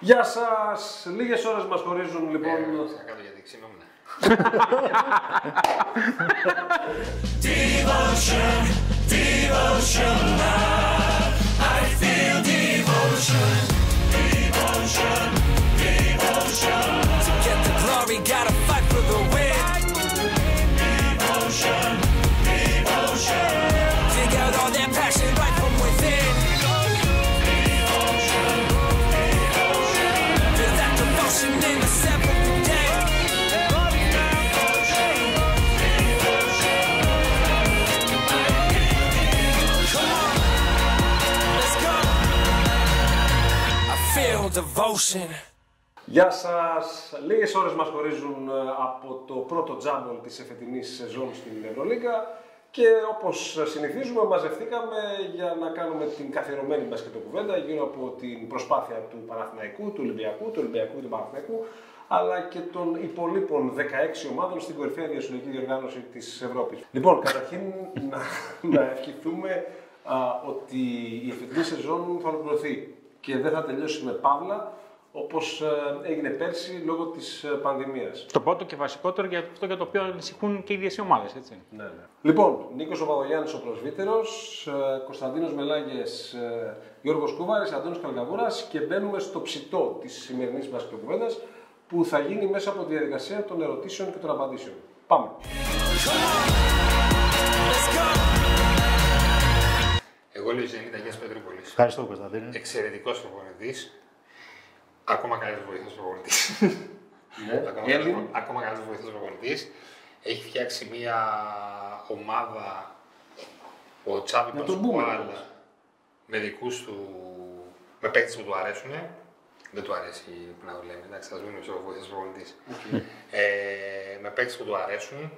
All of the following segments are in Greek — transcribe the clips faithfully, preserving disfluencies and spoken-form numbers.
Γεια σας! Λίγες ώρες μας χωρίζουν λοιπόν. Ε, θα κάνω γιατί ξυνόμουν. Devotion, devotion, love. I feel devotion, devotion, devotion. To get the glory, gotta fight for the win. Devotion, devotion. Dig out all that passion right from within. Devotion, devotion. Feel that devotion in the seventh day. Devotion. Γεια σας! Λίγες ώρες μας χωρίζουν από το πρώτο τζάμπολ της εφετινής σεζόν στην Ευρωλίγκα και όπως συνηθίζουμε μαζευτήκαμε για να κάνουμε την καθιερωμένη μπασκετοκουβέντα γύρω από την προσπάθεια του Παναθηναϊκού, του Ολυμπιακού, του Ολυμπιακού και του Παναθηναϊκού αλλά και των υπολείπων δεκαέξι ομάδων στην κορυφαία διασυλλογική διοργάνωση της Ευρώπης. Λοιπόν, καταρχήν να, να ευχηθούμε α, ότι η εφετινή σεζόν θα ολοκληρωθεί και δεν θα τελειώσει με παύλα, όπως έγινε πέρσι λόγω της πανδημίας. Το πρώτο και βασικότερο για αυτό για το οποίο ανησυχούν και οι ίδιες οι ομάδες, έτσι. Ναι, ναι. Λοιπόν, Νίκος ο Παπαγιάννης ο Προσβύτερος, Κωνσταντίνος Μελάγες, Γιώργος Κούβαρης, Αντώνης Καλκαβούρας και μπαίνουμε στο ψητό της σημερινής μπασκετοκουβέντας που θα γίνει μέσα από τη διαδικασία των ερωτήσεων και των απαντήσεων. Πάμε! Εγώ λέω Ζενίτα Αγίας Πετρούπολης. Ευχαριστώ, Κωνσταντίνε. Εξαιρετικός προπονητής. Ακόμα καλύτερος βοηθός προπονητής. ακόμα, Έλλην. ακόμα καλύτερος βοηθός προπονητής. Έχει φτιάξει μια ομάδα, ο Τσάβη Πασχουάλ, με δικούς του, με παίκτες που του αρέσουν. Δεν του αρέσει που να το λέμε, εντάξει, θα δούμε ο βοηθός προπονητής. Okay. Ε, με παίκτες που του αρέσουν.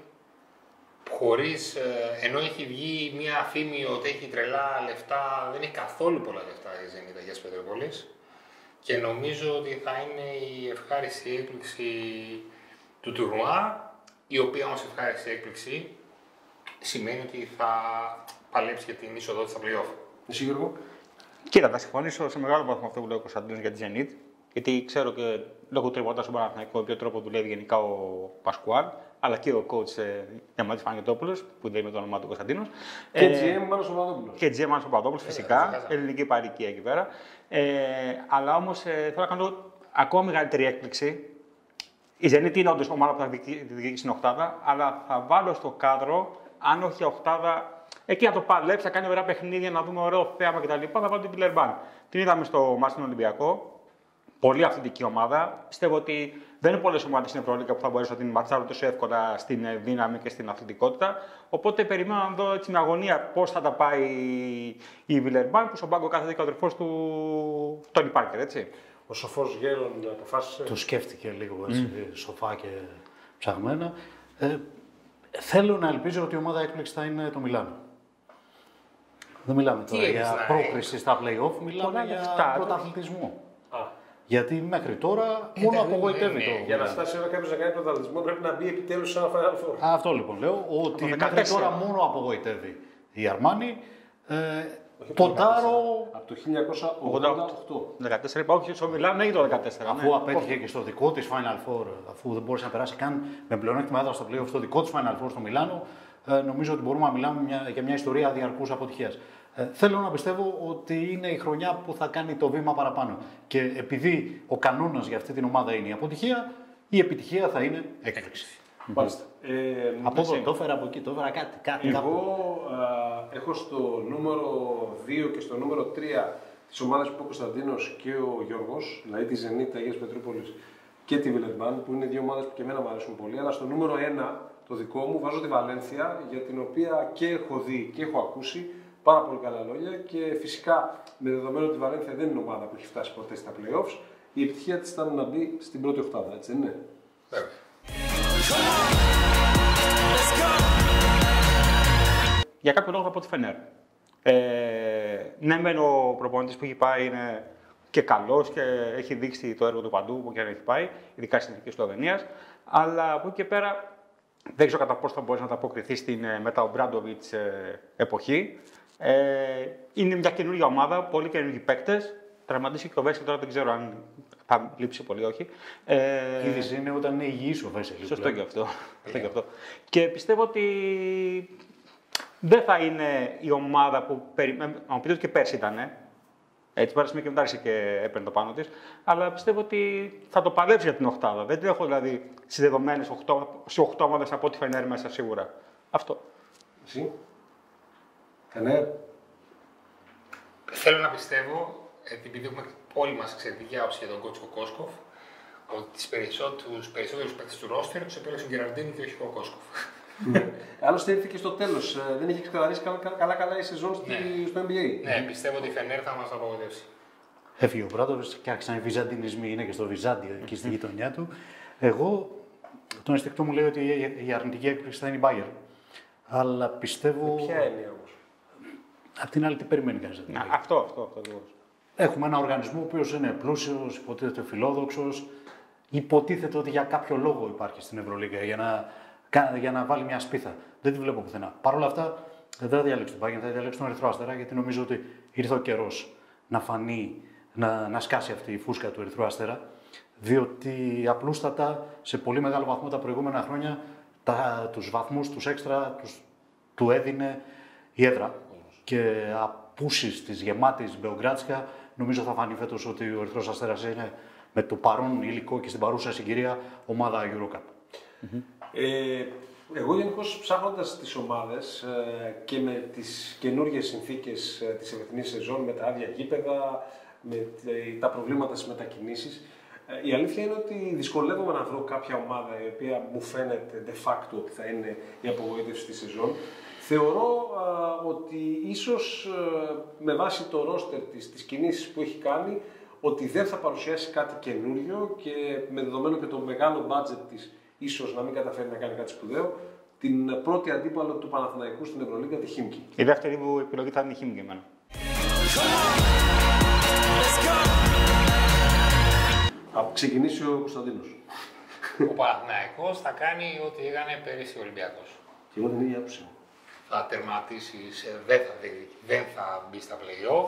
Χωρίς, ενώ έχει βγει μια φήμη ότι έχει τρελά λεφτά, δεν έχει καθόλου πολλά λεφτά η Ζενίτα Αγίας Πετρούπολης και νομίζω ότι θα είναι η ευχάριστη έκπληξη του τουρνουά, η οποία όμως ευχάριστη έκπληξη σημαίνει ότι θα παλέψει για την είσοδο στα play-off. Εσύ Γιώργο? Κοίτα, θα συμφωνήσω σε μεγάλο βαθμό αυτό που λέει ο Κωνσταντίνος για τη Zenit, γιατί ξέρω και λόγω τριβωτάς στον Παναθηναϊκό με ποιο τρόπο δουλεύει γενικά ο Πασκουάλ, αλλά και ο coach ε, Διαμαντής Παναγιωτόπουλος, που λέει με το όνομά του Κωνσταντίνος. Και ε, τζι εμ Μάνος Παπαδόπουλος. Και τζι εμ Μάνος Παπαδόπουλος, φυσικά, ελληνική παροικία εκεί πέρα. Ε, αλλά όμως ε, θέλω να κάνω ακόμα μεγαλύτερη έκπληξη. Η Zenit είναι όντως ομάδα που θα διεκδικήσει στην οκτάδα, αλλά θα βάλω στο κάδρο, αν όχι οκτάδα, εκεί να το παλέψει, θα κάνει ωραία παιχνίδια, να δούμε ωραίο θέαμα κτλ. Θα βάλω την Πιλερμπάν. Την είδαμε στο μάτς στον Ολυμπιακό. Πολύ αυθεντική ομάδα. Πιστεύω ότι δεν είναι πολλές ομάδες στην Ευρωλίγκα που θα μπορέσουν να την ματσάρουν τόσο εύκολα στην δύναμη και στην αθλητικότητα. Οπότε περιμένω να δω έτσι με αγωνία πώς θα τα πάει η Βιλερμπάν, που στον πάγκο κάθεται και ο αδερφός του Τόνι Πάρκερ, έτσι. Ο σοφός γέρον αποφάσισε. Το σκέφτηκε λίγο έτσι, mm. σοφά και ψαγμένα. Ε, θέλω να ελπίζω ότι η ομάδα έκπληξη θα είναι το Μιλάνο. Δεν μιλάμε τώρα για πρόκριση στα play-off, μιλάμε για πρωταθλητισμό. Γιατί μέχρι τώρα μόνο απογοητεύει το. Για να φτάσει ώρα κάποιο να κάνει πρωταθλητισμό πρέπει να μπει επιτέλους σε ένα Final Four. Αυτό λοιπόν λέω, ότι μέχρι τώρα μόνο απογοητεύει η Αρμάνι. Ε, Ποντάρω. Από το χίλια εννιακόσια ογδόντα οκτώ. δεκατέσσερα είπα, όχι στο Μιλάνο ή το δεκατέσσερα. Αφού ναι. απέτυχε και στο δικό της Final Four, αφού δεν μπορούσε να περάσει καν με πλεονέκτημα έδρα στο play-off στο δικό της Final Four στο Μιλάνο, ε, νομίζω ότι μπορούμε να μιλάμε μια, για μια ιστορία διαρκούς αποτυχίας. Ε, θέλω να πιστεύω ότι είναι η χρονιά που θα κάνει το βήμα παραπάνω. Και επειδή ο κανόνας για αυτή την ομάδα είναι η αποτυχία, η επιτυχία θα είναι έκπληξη. Μάλιστα. Ε, από εδώ το έφερα, από εκεί το έφερα κάτι. κάτι Εγώ α, έχω στο νούμερο δύο και στο νούμερο τρία τις ομάδες που είπε ο Κωνσταντίνος και ο Γιώργος, δηλαδή τη Zenit Αγίας Πετρούπολης και τη Βιλερμπάν, που είναι δύο ομάδες που και εμένα μου αρέσουν πολύ. Αλλά στο νούμερο ένα, το δικό μου, βάζω τη Βαλένθια, για την οποία και έχω δει και έχω ακούσει πάρα πολύ καλά λόγια και φυσικά με δεδομένο ότι η Βαλένθια δεν είναι ομάδα που έχει φτάσει ποτέ στα playoffs, η επιτυχία της ήταν να μπει στην πρώτη οκτάδα, έτσι δεν είναι? Βέβαια. Για κάποιο λόγο θα πω τη Φενέρ. Ε, ναι, μεν ο προπονητής που έχει πάει είναι και καλός και έχει δείξει το έργο του παντού που και αν έχει πάει, ειδικά στην εθνική Σλοβενίας. Αλλά από εκεί και πέρα δεν ξέρω κατά πόσο θα μπορέσει να ανταποκριθεί στην μετά ο Μπράντοβιτς ε, εποχή. Ε, είναι μια καινούργια ομάδα, πολύ καινούργιοι παίκτες. Τραυματίστηκε και ο Βέσελ, τώρα δεν ξέρω αν θα λείψει πολύ, όχι. Ε, Η είδηση είναι όταν είναι υγιής ο Βέσελ. Σωστό και αυτό. Yeah. και αυτό. Και πιστεύω ότι δεν θα είναι η ομάδα που περιμένουμε. Αν πείτε ότι και πέρσι ήταν. Ε. Έτσι, πέρασε και μετά άρχισε και έπαιρνε το πάνω τη. Αλλά πιστεύω ότι θα το παλέψει για την οκτάδα. Δεν την έχω δηλαδή συνδεδομένε σε οκτώ ομάδες από ό,τι Φενέρ μέσα σίγουρα. Αυτό. Εσύ. Φενέρ. Θέλω να πιστεύω, επειδή έχουμε όλοι μας εξαιρετική άποψη για τον Κότσο Κόσκοφ, ότι τις περισσότερους, περισσότερους παίκτες του ρόστερ τους επέλεξε ο Γκεραντίνη και όχι ο Κόσκοφ. Άλλωστε ήρθε και στο τέλος. Δεν είχε ξεκαθαρίσει καλά-καλά η σεζόν ναι. στο N B A. Ναι, πιστεύω ότι η Φενέρ θα μας απογοητεύσει. Έφυγε ο Μπράντοβιτς και άρχισαν οι Βυζαντινισμοί, είναι και στο Βυζάντιο εκεί στη γειτονιά του. Εγώ, το αισθηκτό μου λέει ότι η αρνητική έκπληξη θα είναι η Bayern. Αλλά πιστεύω. Ποια έννοια όμως. Απ' την άλλη, τι περιμένει κανείς. Αυτό, αυτό, αυτό. Έχουμε ένα οργανισμό ο οποίος είναι πλούσιος, υποτίθεται φιλόδοξος. Υποτίθεται ότι για κάποιο λόγο υπάρχει στην Ευρωλίγκα, για να, για να βάλει μια σπίθα. Δεν τη βλέπω πουθενά. Παρ' όλα αυτά, δεν θα διαλέξω την Bayern, θα διαλέξω τον Ερυθρό Αστέρα, γιατί νομίζω ότι ήρθε ο καιρός να φανεί, να, να σκάσει αυτή η φούσκα του Ερυθρού Αστέρα. Διότι απλούστατα, σε πολύ μεγάλο βαθμό τα προηγούμενα χρόνια, τα, τους βαθμούς, τους έξτρα, τους, του έδινε η έδρα. Και απούσεις της γεμάτης Μπεογκράτσκα, νομίζω θα φανεί φέτος ότι ο Ερυθρός Αστέρας είναι με το παρόν υλικό και στην παρούσα συγκυρία ομάδα EuroCup. Mm-hmm. Ε, εγώ γενικώς ψάχνοντας τις ομάδες ε, και με τις καινούργιες συνθήκες ε, της εφετινής σεζόν, με τα άδεια γήπεδα, με ε, τα προβλήματα στις μετακινήσεις, ε, η αλήθεια είναι ότι δυσκολεύομαι να βρω κάποια ομάδα η οποία μου φαίνεται de facto ότι θα είναι η απογοήτευση της σεζόν. Θεωρώ α, ότι ίσως α, με βάση το ρόστερ της, τις κινήσεις που έχει κάνει, ότι δεν θα παρουσιάσει κάτι καινούριο και με δεδομένο και το μεγάλο budget της, ίσως να μην καταφέρει να κάνει κάτι σπουδαίο, την πρώτη αντίπαλο του Παναθηναϊκού στην Ευρωλίγκα, τη Χίμκι. Η δεύτερη μου επιλογή θα είναι η Χίμκι εμένα. Θα ξεκινήσει ο Κωνσταντίνος. Ο Παναθηναϊκός θα κάνει ό,τι έκανε πέρυσι ο Ολυμπιακός. Και εγώ την ίδια άποψη. Θα τερματίσει, δεν θα, δεν θα μπει στα play-off.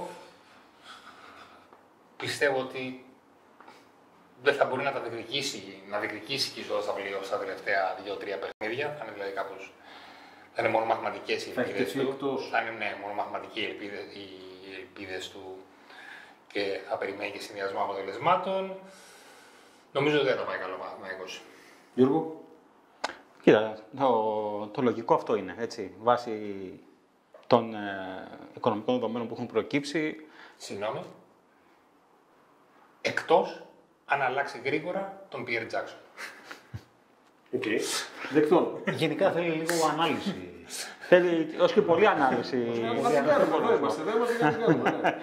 Πιστεύω ότι δεν θα μπορεί να τα διεκδικήσει, να διεκδικήσει και στα play-off στα τελευταία δύο τρία παιχνίδια. Θα είναι δηλαδή κάπως, θα είναι μόνο μαθηματικές οι ελπίδες του. Εκτός. Θα είναι ναι, μόνο μαθηματικές οι ελπίδες, οι ελπίδες του και θα περιμένει και συνδυασμό αποτελεσμάτων. Νομίζω ότι δεν θα πάει καλό Παναθηναϊκός. Γιώργο. Κοίτα, το, το λογικό αυτό είναι, έτσι, βάσει των ε, οικονομικών δεδομένων που έχουν προκύψει. Συγγνώμη. Εκτός αν αλλάξει γρήγορα τον Pierre Jackson. Οκ. Okay. Δεκτών. Γενικά θέλει λίγο ανάλυση. Θέλει ως και πολλή ανάλυση. Εδώ είμαστε, εδώ είμαστε για να κάνουμε.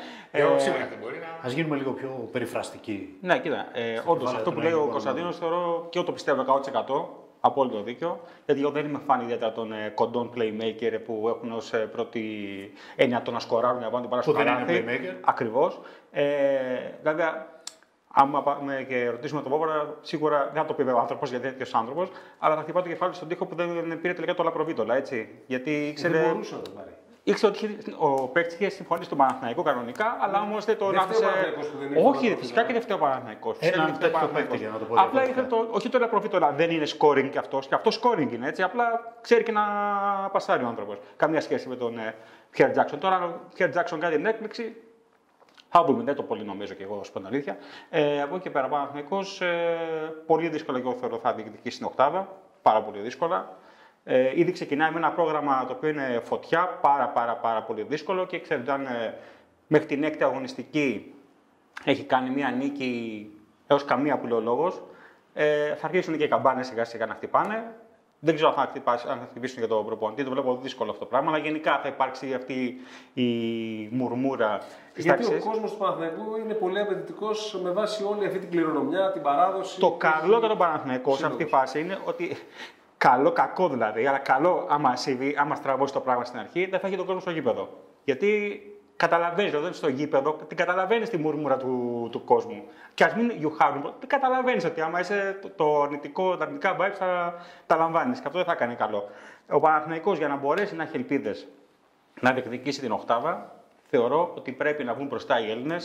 Ας γίνουμε λίγο πιο περιφραστικοί. Ναι, κοίτα, όντως αυτό που λέει ο Κωνσταντίνος θεωρώ και εγώ το πιστεύω εκατό τοις εκατό. Απόλυτο δίκιο, γιατί εγώ δεν είμαι φαν ιδιαίτερα των ε, κοντών playmaker που έχουν ως ε, πρώτη έννοια το να σκοράρουν για να βάλουν την παρά στο καλάθι. Ακριβώς. Ε, βέβαια, άμα με και ρωτήσουμε τον Βόβορα, σίγουρα δεν θα το πει ο άνθρωπος γιατί είναι τέτοιος άνθρωπος, αλλά θα χτυπάει το κεφάλι στον τοίχο που δεν πήρε τελικά το Λαπροβίτολα, έτσι. Γιατί ήξερε. Δεν μπορούσε να το πάρει. Ήξερε ότι ο παίκτης είχε συμφωνήσει στον Παναθηναϊκό κανονικά, αλλά όμως δεν τον άφησε. Όχι, φυσικά και δεν φταίει ο Παναθηναϊκός. Έναν τέτοιο παίκτη για να το πω. Απλά ήθελε το. Όχι το Λαπροβίτολα δεν είναι scoring κι αυτός, και αυτό scoring είναι έτσι. Απλά ξέρει και να πασάρει ο άνθρωπος. Καμία σχέση με τον Pierre Jackson. Τώρα, αν ο Pierre Jackson κάνει την έκπληξη, θα πούμε, δεν το πολύ νομίζω και εγώ, ω την αλήθεια. Ε, από εκεί και πέρα, ο Παναθηναϊκός ε, πολύ δύσκολα εγώ θεωρώ θα διεκδικήσει στην οκτάδα. Πάρα πολύ δύσκολα. Ε, ήδη ξεκινάει με ένα πρόγραμμα το οποίο είναι φωτιά, πάρα πάρα πάρα πολύ δύσκολο και ξέρετε αν ε, μέχρι την έκτη αγωνιστική έχει κάνει μία νίκη έως καμία που λέει ο λόγος, ε, θα αρχίσουν και οι καμπάνες σιγά σιγά να χτυπάνε. Δεν ξέρω αν θα, χτυπάσει, αν θα χτυπήσουν για τον προπονητή, το βλέπω δύσκολο αυτό το πράγμα, αλλά γενικά θα υπάρξει αυτή η μουρμούρα της Γιατί τάξης. ο κόσμος του Παναθηναϊκού είναι πολύ απαιτητικός με βάση όλη αυτή την κληρονομιά, την παράδοση. Το καλό για τον Παναθηναϊκό σε αυτή τη φάση είναι ότι. Καλό, κακό δηλαδή, αλλά καλό άμα συμβεί, άμα στραβώσει το πράγμα στην αρχή, δεν θα έχει τον κόσμο στο γήπεδο. Γιατί καταλαβαίνει, όταν είσαι στο γήπεδο, την καταλαβαίνει τη μουρμούρα του, του κόσμου. Και α μην you have, την καταλαβαίνει ότι άμα είσαι το, το αρνητικό, τα αρνητικά vibes θα τα λαμβάνει. Και αυτό δεν θα κάνει καλό. Ο Παναθηναϊκός για να μπορέσει να έχει ελπίδες να διεκδικήσει την οκτάδα, θεωρώ ότι πρέπει να βγουν μπροστά οι Έλληνες.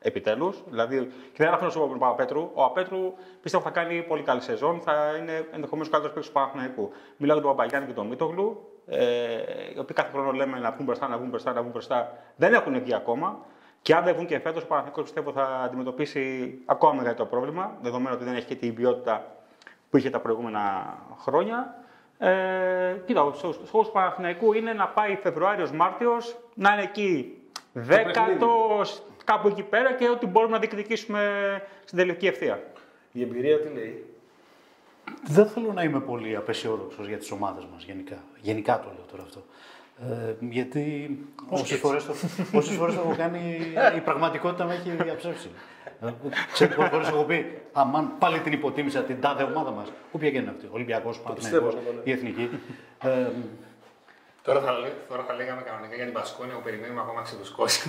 επιτέλους. Δηλαδή, και δεν αφήνω στον Παπαπέτρου. Ο Απέτρου πιστεύω θα κάνει πολύ καλή σεζόν, θα είναι ενδεχομένως καλύτερος παίκτης του Παναθηναϊκού. Μιλάω για τον Παπαγιάννη και τον Μίτογλου, ε, οι οποίοι κάθε χρόνο λέμε να βγουν μπροστά, να βγουν μπροστά, να βγουν μπροστά. Δεν έχουν βγει ακόμα. Και αν δεν βγουν και φέτος, ο Παναθηναϊκός πιστεύω θα αντιμετωπίσει ακόμα μεγαλύτερο πρόβλημα, δεδομένου ότι δεν έχει και την ποιότητα που είχε τα προηγούμενα χρόνια. Ε, κοίτα, ο στόχος του Παναθηναϊκού είναι να πάει Φεβρουάριος-Μάρτιος, να είναι εκεί δέκατος, κάπου εκεί πέρα και ότι μπορούμε να διεκδικήσουμε στην τελική ευθεία. Η εμπειρία τι λέει? Δεν θέλω να είμαι πολύ απεσιόδοξος για τις ομάδες μας γενικά. Γενικά το λέω τώρα αυτό. Ε, γιατί όσες φορές, το, όσες φορές το έχω κάνει, η πραγματικότητα με έχει διαψεύσει. Ξέρετε πόσες φορές έχω πει, αμάν πάλι την υποτίμησα την τάδε ομάδα μας. Όποια και είναι αυτή, Ολυμπιακός, Παναθηναϊκός, η Εθνική. Ε, Τώρα θα, τώρα θα λέγαμε κανονικά για την Μπασκόνια που περιμένουμε ακόμα να ξεδουσκώσει.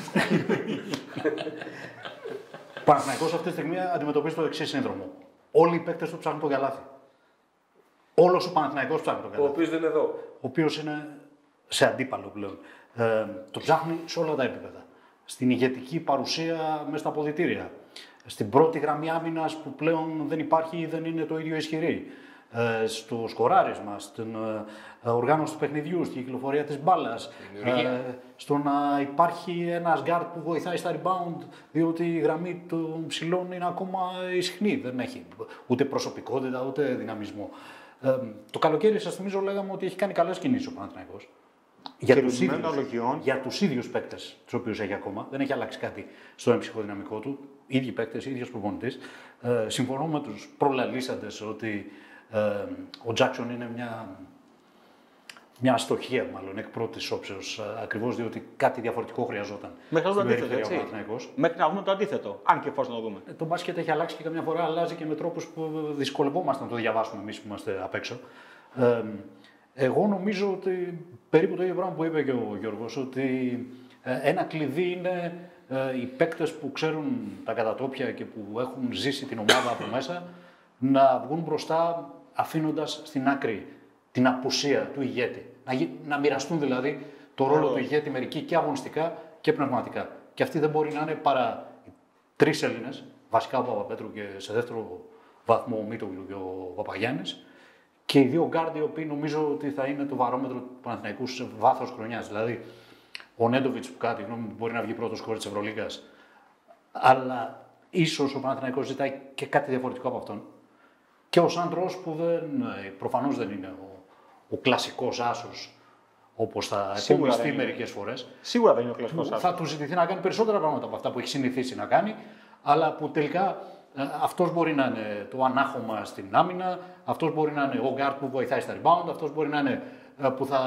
Ο Παναθηναϊκός αυτή τη στιγμή αντιμετωπίζει το εξής σύνδρομο. Όλοι οι παίκτες του ψάχνουν το καλάθι. Όλος ο Παναθηναϊκός ψάχνει το καλάθι. Ο οποίος δεν είναι εδώ. Ο οποίος είναι σε αντίπαλο πλέον. Ε, το ψάχνει σε όλα τα επίπεδα. Στην ηγετική παρουσία μέσα στα αποδυτήρια. Στην πρώτη γραμμή άμυνας που πλέον δεν υπάρχει ή δεν είναι το ίδιο ισχυρή. Ε, στο σκοράρισμα, στην ε, οργάνωση του παιχνιδιού, στην κυκλοφορία της μπάλας. Ε, στο να υπάρχει ένας γκάρτ που βοηθάει στα rebound, διότι η γραμμή των ψηλών είναι ακόμα ισχνή. Δεν έχει ούτε προσωπικότητα ούτε δυναμισμό. Ε, το καλοκαίρι, σας θυμίζω, λέγαμε ότι έχει κάνει καλές κινήσεις ο Παναθηναϊκός. Για τους, ίδιους, για τους ίδιους παίκτες, τους οποίους έχει ακόμα, δεν έχει αλλάξει κάτι στο εμψυχοδυναμικό του. Ίδιοι παίκτες, ίδιος προπονητής. Ε, συμφωνώ με τους προλαλήσαντες ότι ε, ο Τζάκσον είναι μια, μια αστοχία, μάλλον εκ πρώτης όψεως, ακριβώς διότι κάτι διαφορετικό χρειαζόταν. Μέχρι να δούμε το αντίθετο, έτσι. Μέχρι να δούμε το αντίθετο, αν και πώς να το δούμε. Ε, το μπάσκετ έχει αλλάξει και καμιά φορά αλλάζει και με τρόπους που δυσκολευόμαστε να το διαβάσουμε εμείς που είμαστε απ' έξω. Ε, Εγώ νομίζω ότι περίπου το ίδιο πράγμα που είπε και ο Γιώργος, ότι ένα κλειδί είναι οι παίκτες που ξέρουν τα κατατόπια και που έχουν ζήσει την ομάδα από μέσα να βγουν μπροστά αφήνοντας στην άκρη την απουσία του ηγέτη. Να, να μοιραστούν δηλαδή το ρόλο του ηγέτη μερικοί και αγωνιστικά και πνευματικά. Και αυτοί δεν μπορεί να είναι παρά τρεις Έλληνες, βασικά ο Παπαπέτρου και σε δεύτερο βαθμό ο Μίτογλου και ο Παπαγιάννης. Και οι δύο γκάρντ οι οποίοι νομίζω ότι θα είναι το βαρόμετρο του Παναθηναϊκού σε βάθος χρονιάς. Δηλαδή, ο Νέντοβιτς που κάτι γνώμη μπορεί να βγει πρώτος σκόρερ της Ευρωλίγκας, αλλά ίσως ο Παναθηναϊκός ζητάει και κάτι διαφορετικό από αυτόν. Και ο Σάντρος που δεν, προφανώς δεν είναι ο, ο κλασικός άσος όπως θα επομιστεί μερικές φορές. Σίγουρα δεν είναι ο κλασικός άσος. Θα του ζητηθεί να κάνει περισσότερα πράγματα από αυτά που έχει συνηθίσει να κάνει, αλλά που τελικά. Αυτός μπορεί να είναι το ανάχωμα στην άμυνα, αυτός μπορεί να είναι ο γκάρτ που βοηθάει στα rebound, αυτός μπορεί να είναι που θα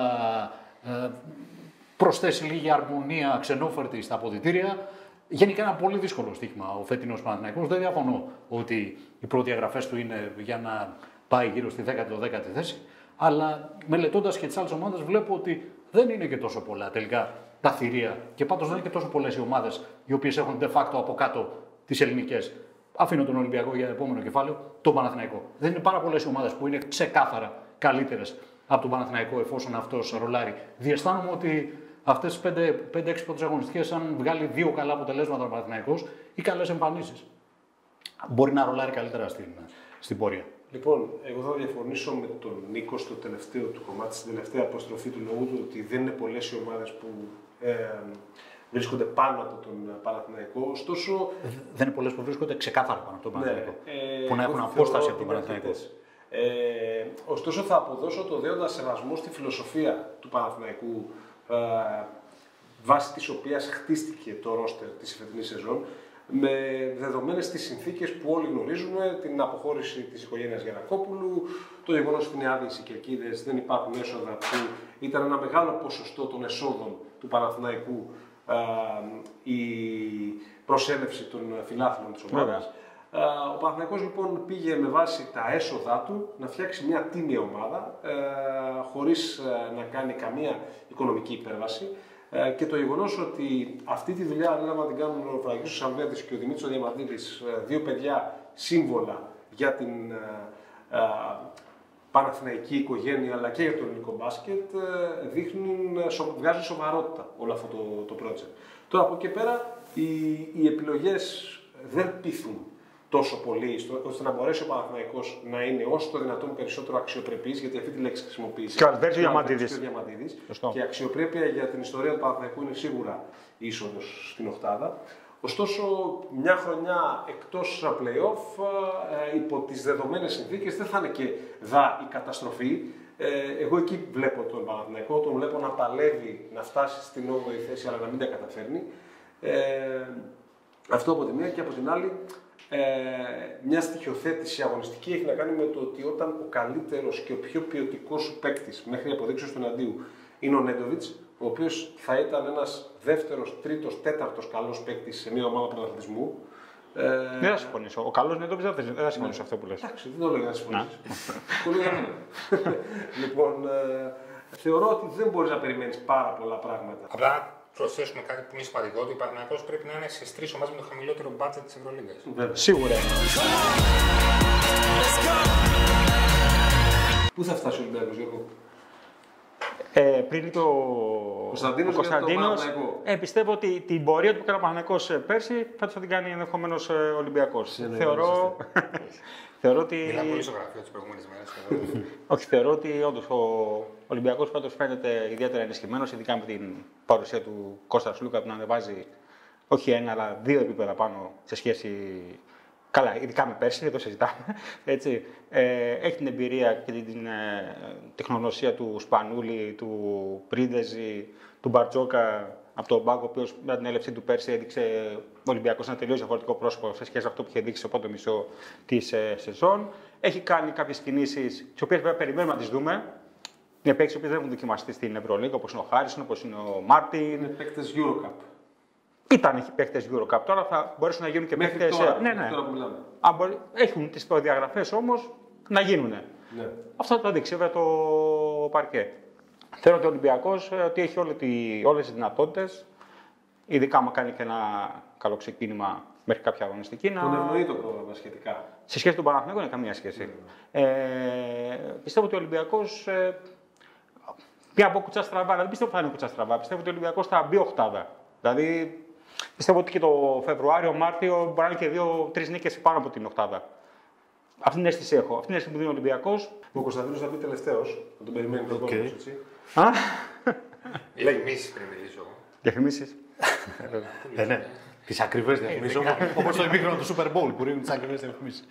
προσθέσει λίγη αρμονία ξενόφερτη στα αποδυτήρια. Γενικά ένα πολύ δύσκολο στοίχημα ο φετινός Παναθηναϊκός. Δεν διαφωνώ ότι οι προδιαγραφές του είναι για να πάει γύρω στη δέκατη δέκατη θέση, αλλά μελετώντας και τις άλλες ομάδες βλέπω ότι δεν είναι και τόσο πολλά τελικά τα θηρία και πάντως δεν είναι και τόσο πολλές οι ομάδες οι οποίες έχουν de facto από κάτω τις ελληνικές. Αφήνω τον Ολυμπιακό για επόμενο κεφάλαιο, τον Παναθηναϊκό. Δεν είναι πάρα πολλές ομάδες που είναι ξεκάθαρα καλύτερες από τον Παναθηναϊκό εφόσον αυτός ρολάρει. Διαισθάνομαι ότι αυτές τις πέντε έξι πρώτες αγωνιστικές, αν βγάλει δύο καλά αποτελέσματα ο Παναθηναϊκός ή καλές εμφανίσεις, μπορεί να ρολάρει καλύτερα στην, στην πορεία. Λοιπόν, εγώ θα διαφωνήσω με τον Νίκο στο τελευταίο του κομμάτι, στην τελευταία αποστροφή του λόγου του, ότι δεν είναι πολλές οι ομάδες που ε, βρίσκονται πάνω από τον Παναθηναϊκό. Ωστόσο. Δεν είναι πολλές που βρίσκονται ξεκάθαρα πάνω από τον Παναθηναϊκό. Ναι, ε, που να έχουν απόσταση από τον Παναθηναϊκό. Ε, ωστόσο, θα αποδώσω το δέοντα σεβασμό στη φιλοσοφία του Παναθηναϊκού, ε, βάσει της οποίας χτίστηκε το ρόστερ της φετινής σεζόν, με δεδομένες τις συνθήκες που όλοι γνωρίζουμε, την αποχώρηση της οικογένειας Γιαννακόπουλου, το γεγονός ότι είναι άδειες οι κερκίδες, δεν υπάρχουν έσοδα, που ήταν ένα μεγάλο ποσοστό των εσόδων του Παναθηναϊκού α, η προσέλευση των φιλάθλων της ομάδας. Α, ο Παναθηναϊκός λοιπόν πήγε με βάση τα έσοδά του να φτιάξει μια τίμια ομάδα, α, χωρίς α, να κάνει καμία οικονομική υπέρβαση. Και το γεγονός ότι αυτή τη δουλειά ανέλαβαν να την κάνουν ο Φραγκίος Σαμβέδης και ο Δημήτρης Διαμαντίδης, δύο παιδιά σύμβολα για την α, α, παναθηναϊκή οικογένεια αλλά και για το ελληνικό μπάσκετ, δείχνουν, βγάζουν σοβαρότητα όλο αυτό το, το project. Τώρα από εκεί πέρα οι, οι επιλογές δεν πείθουν τόσο πολύ, ώστε να μπορέσει ο Παναθηναϊκός να είναι όσο το δυνατόν περισσότερο αξιοπρεπής, γιατί αυτή τη λέξη χρησιμοποίησε. Και ο Αλβέρτης Διαμαντίδης. Και η αξιοπρέπεια για την ιστορία του Παναθηναϊκού είναι σίγουρα η είσοδος στην οκτάδα. Ωστόσο, μια χρονιά εκτός play-off, υπό τις δεδομένες συνθήκες, δεν θα είναι και δα η καταστροφή. Εγώ εκεί βλέπω τον Παναθηναϊκό, τον βλέπω να παλεύει να φτάσει στην όγδοη θέση, αλλά να μην τα καταφέρνει. Αυτό από τη μία, και από την άλλη, Ε, μια στοιχειοθέτηση αγωνιστική έχει να κάνει με το ότι όταν ο καλύτερος και ο πιο ποιοτικός σου παίκτης μέχρι αποδείξεως του εναντίου είναι ο Νέντοβιτς, ο οποίος θα ήταν ένας δεύτερος, τρίτος, τέταρτος καλός παίκτης σε μια ομάδα πρωταθλητισμού. Ε, δεν θα συμφωνήσω. Ο καλός Νέντοβιτς δεν θα συμφωνήσω σε αυτό που λες. Εντάξει, δεν το λέω για να συμφωνήσεις. Το λέω για μένα. Λοιπόν, ε, θεωρώ ότι δεν μπορείς να περιμένεις πάρα πολλά πράγματα. Απλά προσθέσουμε κάτι που είναι σημαντικό, ότι ο Παναθηναϊκός πρέπει να είναι στις τρεις ομάδες με το χαμηλότερο μπάτζετ της Ευρωλίγκας. Σίγουρα. Πού θα φτάσει ο Ολυμπιακός, Γιώργο? Ε, πριν το Κωνσταντίνος, ο Κωνσταντίνος ε, πιστεύω ότι την πορεία του που έκανε ο Παναθηναϊκός πέρσι φέτος θα την κάνει ενδεχομένως Ολυμπιακός. Θεωρώ... Θεωρώ ότι... Μιλάμε πολύ στο γραφείο τις προηγούμενες μέρες. Όχι, θεωρώ ότι όντως ο Ολυμπιακός φέτος φαίνεται ιδιαίτερα ενισχυμένος, ειδικά με την παρουσία του Κώστα Σλούκα που να ανεβάζει όχι ένα αλλά δύο επίπεδα πάνω σε σχέση. Καλά, ειδικά με πέρσι, δεν το συζητάμε. Έτσι. Ε, έχει την εμπειρία και την, την ε, τεχνογνωσία του Σπανούλη, του Πρίντεζη, του Μπαρτζόκα από τον πάγκο, ο οποίος μετά την έλευσή του πέρσι έδειξε ο Ολυμπιακός ένα τελείως διαφορετικό πρόσωπο σε σχέση με αυτό που είχε δείξει στο πρώτο μισό της ε, σεζόν. Έχει κάνει κάποιες κινήσεις, τις οποίες βέβαια περιμένουμε να τις δούμε. Είναι παίκτες οι οποίες δεν έχουν δοκιμαστεί στην Ευρωλίγα, όπως είναι ο Χάρισον, όπως είναι ο Μάρτιν. Είναι παίκτες Eurocup. Ήταν παίκτες Eurocup, τώρα θα μπορέσουν να γίνουν και παίκτες. Ναι, ναι. Τώρα που μιλάμε. Αν μπορεί, έχουν τις προδιαγραφές όμως να γίνουν. Ναι. Αυτό θα το δείξει βέβαια το παρκέ. Θέλω ότι ο Ολυμπιακός ότι έχει όλες τις δυνατότητες, ειδικά άμα κάνει και ένα καλό ξεκίνημα μέχρι κάποια αγωνιστική. Τον να... ευνοεί το πρόγραμμα σχετικά. Σε σχέση με τον Παναθηναϊκό είναι καμία σχέση. Mm. Ε, πιστεύω ότι ο Ολυμπιακός. Ε, πει από κουτσά στραβά, δεν πιστεύω ότι θα είναι κουτσά στραβά. Πιστεύω ότι ο Ολυμπιακός θα μπει οκτάδα. Δηλαδή πιστεύω ότι και το Φεβρουάριο, Μάρτιο μπορεί να είναι και δύο-τρεις νίκες πάνω από την οκτάδα. Αυτή την αίσθηση έχω. Αυτή την αίσθηση που δίνει ο Ολυμπιακός. Ο Κωνσταντίνος θα μπει τελευταίος. Θα τον περιμένει τον κόσμο, έτσι. Α! Διαφημίσεις πριν μιλήσω. Διαφημίσεις. Ε, ναι. Τις ακριβές διαφημίσεις. Όπως το ημίχρονο του Super Bowl που ρίχνουν τις ακριβές διαφημίσεις.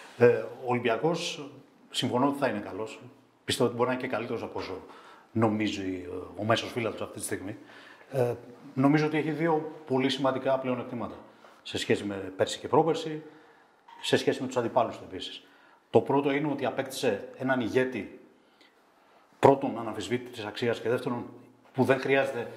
Ο Ολυμπιακός συμφωνώ ότι θα είναι καλός. Πιστεύω ότι μπορεί να είναι και καλύτερος από όσο νομίζει ο μέσος φίλαθλος αυτή τη στιγμή. Ε, νομίζω ότι έχει δύο πολύ σημαντικά πλεονεκτήματα σε σχέση με πέρσι και πρόπερσι, σε σχέση με τους αντιπάλους του επίσης. Το πρώτο είναι ότι απέκτησε έναν ηγέτη, πρώτον αναμφισβήτητη της αξίας και δεύτερον που δεν χρειάζεται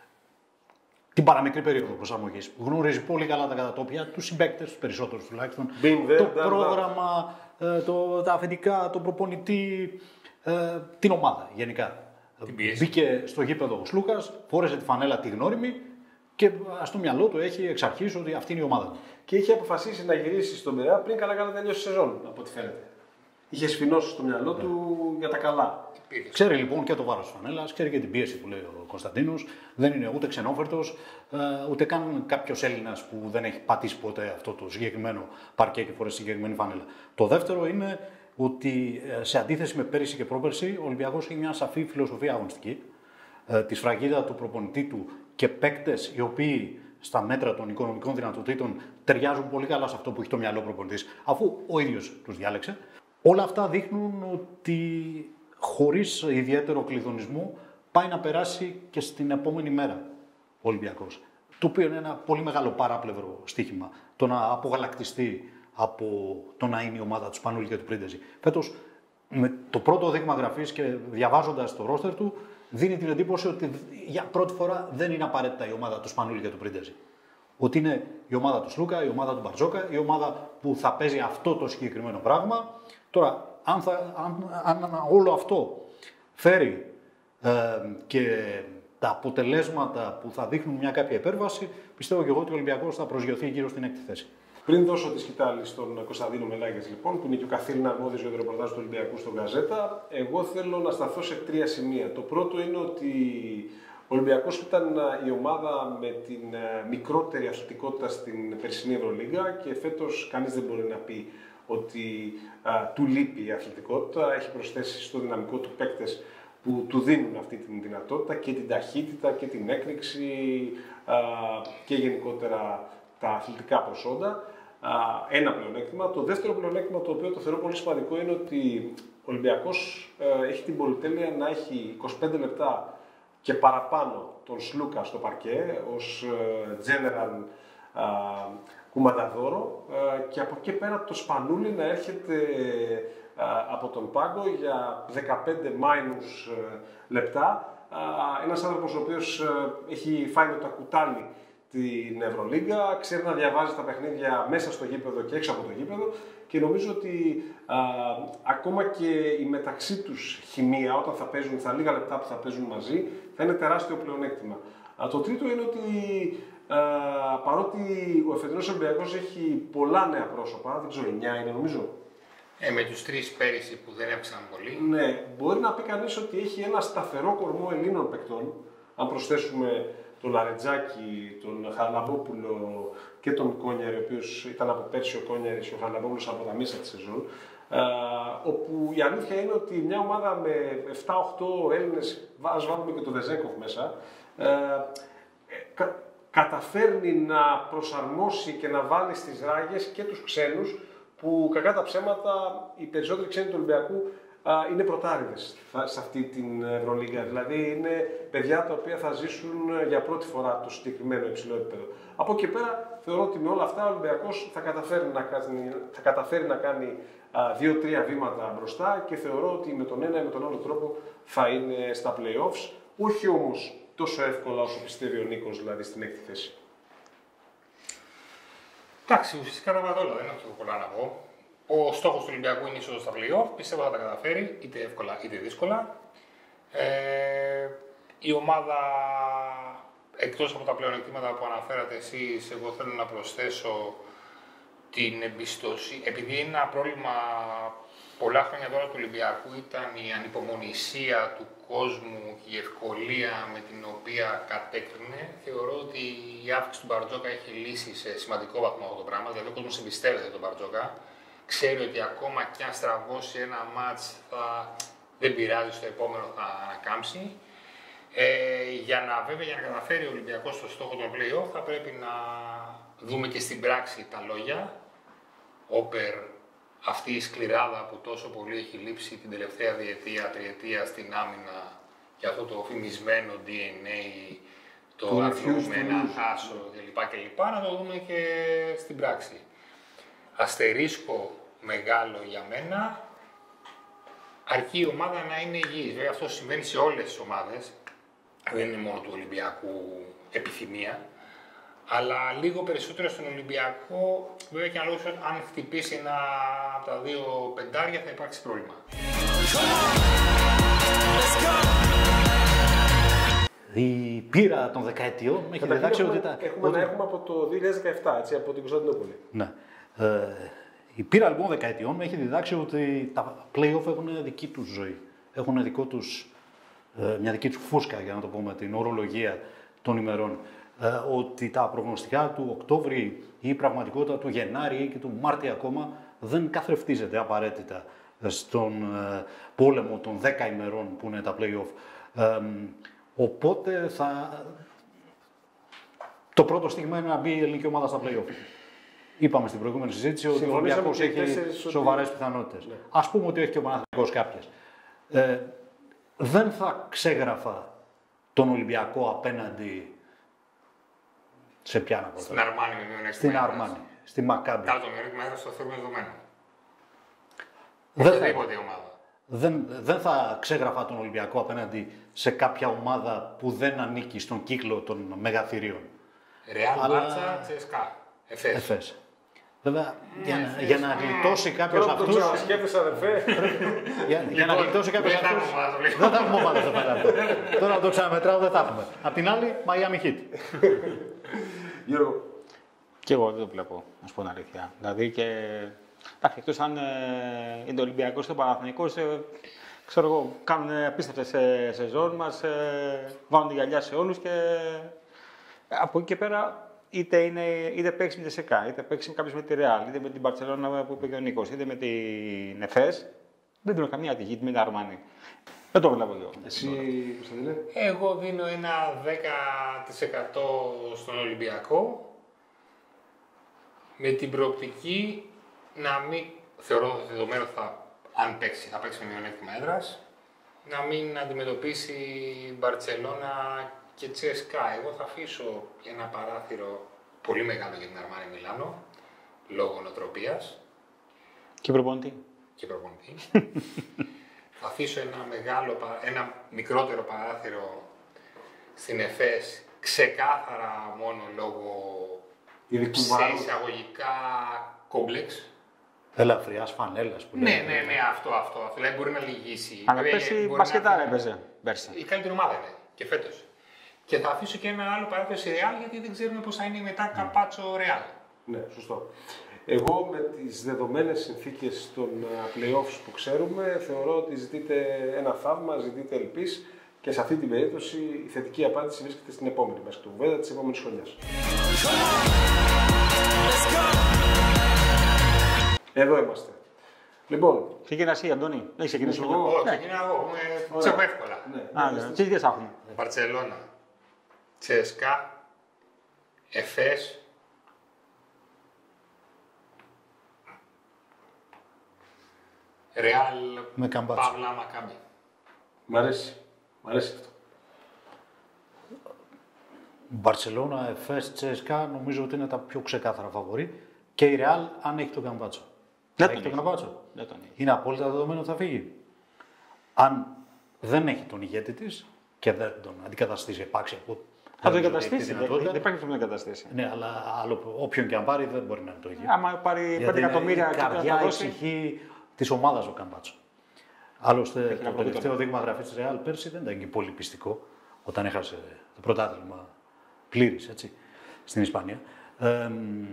την παραμικρή περίοδο προσαρμογής. Γνωρίζει πολύ καλά τα κατατόπια, τους συμπαίκτες, τους περισσότερους τουλάχιστον, there, το πρόγραμμα, το, τα αφεντικά, τον προπονητή, την ομάδα γενικά. Μπήκε στο γήπεδο ο Σλούκας, φόρεσε τη φανέλα τη γνώριμη και στο μυαλό του έχει εξ αρχής ότι αυτή είναι η ομάδα του. Και είχε αποφασίσει να γυρίσει στον Πειραιά πριν καλά-καλά τελειώσει η σεζόν, από ό,τι φαίνεται. Είχε σφινώσει στο μυαλό του για τα καλά. Ξέρει λοιπόν και το βάρος της φανέλας, ξέρει και την πίεση που λέει ο Κωνσταντίνος. Δεν είναι ούτε ξενόφερτος, ούτε καν κάποιος Έλληνας που δεν έχει πατήσει ποτέ αυτό το συγκεκριμένο παρκέ και φορέσει συγκεκριμένη φανέλα. Το δεύτερο είναι ότι σε αντίθεση με πέρυσι και πρόπερσι, ο Ολυμπιακός έχει μια σαφή φιλοσοφία αγωνιστική, τη σφραγίδα του προπονητή του και παίκτες οι οποίοι στα μέτρα των οικονομικών δυνατοτήτων ταιριάζουν πολύ καλά σε αυτό που έχει το μυαλό προπονητής, αφού ο ίδιος τους διάλεξε. Όλα αυτά δείχνουν ότι χωρίς ιδιαίτερο κλειδονισμό πάει να περάσει και στην επόμενη μέρα ο Ολυμπιακός. Το οποίο είναι ένα πολύ μεγάλο παράπλευρο στοίχημα, το να απογαλακτιστεί από το να είναι η ομάδα του Σπανούλη και του Πρίντεζη. Φέτος, με το πρώτο δείγμα γραφής και διαβάζοντας το ρόστερ του, δίνει την εντύπωση ότι για πρώτη φορά δεν είναι απαραίτητα η ομάδα του Σπανούλη και του Πρίντεζη. Ότι είναι η ομάδα του Σλούκα, η ομάδα του Μπαρτζόκα, η ομάδα που θα παίζει αυτό το συγκεκριμένο πράγμα. Τώρα, αν, θα, αν, αν όλο αυτό φέρει ε, και τα αποτελέσματα που θα δείχνουν μια κάποια υπέρβαση, πιστεύω και εγώ ότι ο Ολυμπιακός θα προσγειωθεί γύρω στην έκτη θέση. Πριν δώσω τη σκητάλη στον Κωνσταντίνο Μελάγιας, λοιπόν, που είναι και ο καθήλυνα αρμόδιος για το ρεπορτάζ του Ολυμπιακού στον Γκαζέτα, εγώ θέλω να σταθώ σε τρία σημεία. Το πρώτο είναι ότι Ο Ολυμπιακός ήταν η ομάδα με την μικρότερη αθλητικότητα στην περσινή Ευρωλίγκα και φέτος κανείς δεν μπορεί να πει ότι α, του λείπει η αθλητικότητα. Έχει προσθέσει στο δυναμικό του παίκτες που του δίνουν αυτή την δυνατότητα και την ταχύτητα και την έκρηξη α, και γενικότερα τα αθλητικά προσόντα. Α, ένα πλεονέκτημα. Το δεύτερο πλεονέκτημα, το οποίο το θεωρώ πολύ σημαντικό, είναι ότι ο Ολυμπιακός ε, έχει την πολυτέλεια να έχει είκοσι πέντε λεπτά και παραπάνω τον Σλούκα στο παρκέ ως ε, general ε, κουμανταδόρο ε, και από εκεί πέρα το Σπανούλι να έρχεται ε, από τον πάγκο για δεκαπέντε μάινους ε, λεπτά. Ε, ένας άνθρωπος ο οποίος ε, έχει φάει με το κουτάλι την Ευρωλίγκα, ξέρει να διαβάζει τα παιχνίδια μέσα στο γήπεδο και έξω από το γήπεδο και νομίζω ότι α, ακόμα και η μεταξύ τους χημεία όταν θα παίζουν, στα λίγα λεπτά που θα παίζουν μαζί, θα είναι τεράστιο πλεονέκτημα. Α, το τρίτο είναι ότι α, παρότι ο εφετινός Ολυμπιακός έχει πολλά νέα πρόσωπα, δεν ξέρω, εννιά είναι νομίζω. Ε, με τους τρεις πέρυσι που δεν έπαιξαν πολύ. Ναι, μπορεί να πει κανείς ότι έχει ένα σταθερό κορμό Ελλήνων παικτών, αν προσθέσουμε τον Λαρετζάκη, τον Χαραλαμπόπουλο και τον Κόνιαρη, ο οποίος ήταν από πέρσι ο Κόνιαρης και ο Χαραλαμπόπουλος από τα μέσα της σεζόν, ε, όπου η αλήθεια είναι ότι μια ομάδα με επτά οκτώ Έλληνες, ας βάλουμε και τον Βεζέγκοφ μέσα, ε, κα, καταφέρνει να προσαρμόσει και να βάλει στις ράγες και τους ξένους, που κακά τα ψέματα οι περισσότεροι ξένοι του Ολυμπιακού είναι πρωτάριδες σε αυτή την Ευρωλίγκα. Δηλαδή είναι παιδιά τα οποία θα ζήσουν για πρώτη φορά το συγκεκριμένο υψηλό επίπεδο. Από εκεί πέρα θεωρώ ότι με όλα αυτά ο Ολυμπιακός θα καταφέρει να κάνει, θα καταφέρει να κάνει δύο-τρία βήματα μπροστά και θεωρώ ότι με τον ένα ή με τον άλλο τρόπο θα είναι στα play-offs. Όχι όμως τόσο εύκολα όσο πιστεύει ο Νίκος, δηλαδή στην έκτη θέση. Εντάξει, ουσιαστικά τα βάζω όλα, δεν έχω πολλά να πω. Ο στόχος του Ολυμπιακού είναι είσοδος στα play-off, πιστεύω θα τα καταφέρει, είτε εύκολα είτε δύσκολα. Ε, η ομάδα, εκτός από τα πλεονεκτήματα που αναφέρατε εσείς, εγώ θέλω να προσθέσω την εμπιστοσύνη. Επειδή είναι ένα πρόβλημα πολλά χρόνια τώρα του Ολυμπιακού, ήταν η ανυπομονησία του κόσμου και η ευκολία με την οποία κατέκρινε. Θεωρώ ότι η αύξηση του Μπαρτζόκα έχει λύσει σε σημαντικό βαθμό αυτό το πράγμα. Δηλαδή ο κόσμος εμπιστεύεται τον Μπαρτζόκα. Ξέρει ότι ακόμα κι αν στραβώσει ένα μάτς θα... δεν πειράζει, στο επόμενο θα ανακάμψει. Ε, για να βέβαια για να καταφέρει ο Ολυμπιακός στο στόχο των play-off θα πρέπει να δούμε και στην πράξη τα λόγια. Όπερ, αυτή η σκληράδα που τόσο πολύ έχει λείψει την τελευταία διετία, τριετία στην άμυνα και αυτό το φημισμένο ντι εν έι, το αρνούμε να χάσω κλπ. κλπ. Να το δούμε και στην πράξη. Αστερίσκο μεγάλο για μένα, αρκεί η ομάδα να είναι υγιής. Βέβαια αυτό συμβαίνει σε όλες τις ομάδες, δεν είναι μόνο του Ολυμπιακού επιθυμία, αλλά λίγο περισσότερο στον Ολυμπιακό, βέβαια και αναλόγως αν χτυπήσει ένα από τα δύο πεντάρια θα υπάρξει πρόβλημα. Η πείρα των δεκαετιών με έχει διδάξει ότι τα... Έχουμε ότι... να έχουμε από το δύο χιλιάδες δεκαεπτά, έτσι, από την Κωνσταντινούπολη. Ναι. Ε, η πείρα λοιπόν δεκαετιών με έχει διδάξει ότι τα play-off έχουν δική τους ζωή. Έχουν δικό τους, ε, μια δική τους φούσκα, για να το πούμε, την ορολογία των ημερών. Ε, ότι τα προγνωστικά του Οκτώβρη ή η πραγματικότητα του Γενάρη ή και του Μάρτη ακόμα δεν καθρεφτίζεται απαραίτητα στον ε, πόλεμο των δέκα ημερών που είναι τα play-off. Ε, οπότε θα... το πρώτο στίγμα είναι να μπει η ελληνική ομάδα στα play-off. Είπαμε στην προηγούμενη συζήτηση ότι ο Ολυμπιακός έχει σοβαρές ότι... πιθανότητες. Ναι. Ας πούμε ότι έχει και ο Παναθηναϊκός κάποιες. Ε, δεν θα ξέγραφα τον Ολυμπιακό απέναντι σε ποια να πω. Στην Αρμάνι με μειονέκτημα. Στην Αρμάνι, στη Μακάμπι. Κάτω το μειονέκτημα έδρας το θεωρούμε δεδομένο. Δεν θα, ομάδα. Δεν, δεν θα ξέγραφα τον Ολυμπιακό απέναντι σε κάποια ομάδα που δεν ανήκει στον κύκλο των μεγαθυρίων. Ρεάλ, Μπάρτσα, Τσέσκα, Εφές. Βέβαια, για, να, για να γλιτώσει κάποιος αυτούς... Τώρα σκέφτεσαι, αδερφέ. για, για να γλιτώσει κάποιος αυτούς... Δεν θα έχουμε ομάδα στο πέναλτι. Τώρα να το ξαναμετράω δεν θα έχουμε. Απ' την άλλη, Miami Heat. Γιώργο. Και εγώ δεν το βλέπω, να σου πω την αλήθεια. Δηλαδή και... Εντάξει, εκτός αν ε, είναι το Ολυμπιακός στο Παναθηναϊκός, ε, ξέρω εγώ, κάνουν απίστευτες σε, σεζόν μας, ε, βάζουν γυαλιά σε όλους και ε, από εκεί και πέρα είτε, είναι, είτε παίξει με τη ΣΕΚΑ, είτε παίξει κάποιος με τη Ρεάλ, είτε με την Μπαρτσελόνα που είπε και ο Νίκος, είτε με την ΕΦΕΣ, δεν δίνω καμία τυχή, με την Αρμάνι. Δεν το βλέπω εγώ. Εσύ, Κωνσταντίνε. Εγώ δίνω ένα δέκα τοις εκατό στον Ολυμπιακό με την προοπτική να μην, θεωρώ δεδομένο θα, αν παίξει, θα παίξει με μειονέκτημα έδρας, να μην αντιμετωπίσει Μπαρτσελόνα και Τσέσκα. Εγώ θα αφήσω ένα παράθυρο πολύ μεγάλο για την Αρμάνι Μιλάνο, λόγω νοοτροπίας. Και προπονητή. Και προπονητή. Θα αφήσω ένα, μεγάλο, ένα μικρότερο παράθυρο στην ΕΦΕΣ, ξεκάθαρα μόνο λόγω σε εισαγωγικά κόμπλεξ. Ελαφριάς φανέλας που ναι, λέει. Ναι, ναι, ναι, αυτό, αυτό. αυτό. Δηλαδή μπορεί να λυγίσει. Αλλά πέρσι μπασκετάρα έπαιζε. Η καλύτερη ομάδα είναι και φέτος. Και θα αφήσω και ένα άλλο παράθυρο στη Ρεάλ, γιατί δεν ξέρουμε πώς θα είναι μετά mm. Καπάτσο Ρεάλ. Ναι, σωστό. Εγώ με τις δεδομένες συνθήκες των play-offs που ξέρουμε, θεωρώ ότι ζητείτε ένα θαύμα, ζητείτε ελπίς και σε αυτή την περίπτωση η θετική απάντηση βρίσκεται στην επόμενη μπασκετοβέδα της επόμενης χρονιάς. Εδώ είμαστε. Λοιπόν. Ξεκινά εσύ, Αντώνη. Δεν ξεκινήσω εγώ. Όχι, ξεκινάω εγώ. Τσέχω εύκολα. Ναι, τι ίδιες έχουμε. Μπαρτσελόνα, Τσέσκα, ΕΦΕΣ, Ρεάλ, με Καμπάτσο. Παύλα, Μακάμπι. Μ' αρέσει. Μ' αρέσει αυτό. Μπαρσελόνα, Εφές, Τσέσκα νομίζω ότι είναι τα πιο ξεκάθαρα φαβορί. Και η Ρεάλ αν έχει τον Καμπάτσο. Δεν έχει τον Καμπάτσο. Δεν τον έχει. Είναι απόλυτα δεδομένο ότι θα φύγει. Αν δεν έχει τον ηγέτη τη και δεν τον αντικαταστήσει επάξια που. Θα τον εγκαταστήσει. Δεν υπάρχει τρόπο να τον εγκαταστήσει. Ναι, αλλά άλλο, όποιον και αν πάρει δεν μπορεί να είναι το ίδιο. Άμα πάρει πέντε εκατομμύρια και καρδιά, η ψυχή τη ομάδα ο Καμπάτσο. Άλλωστε, το τελευταίο δείγμα γραφή τη Ρεάλ πέρσι δεν ήταν και πολύ πιστικό όταν έχασε το πρωτάθλημα πλήρη στην Ισπανία. Ε,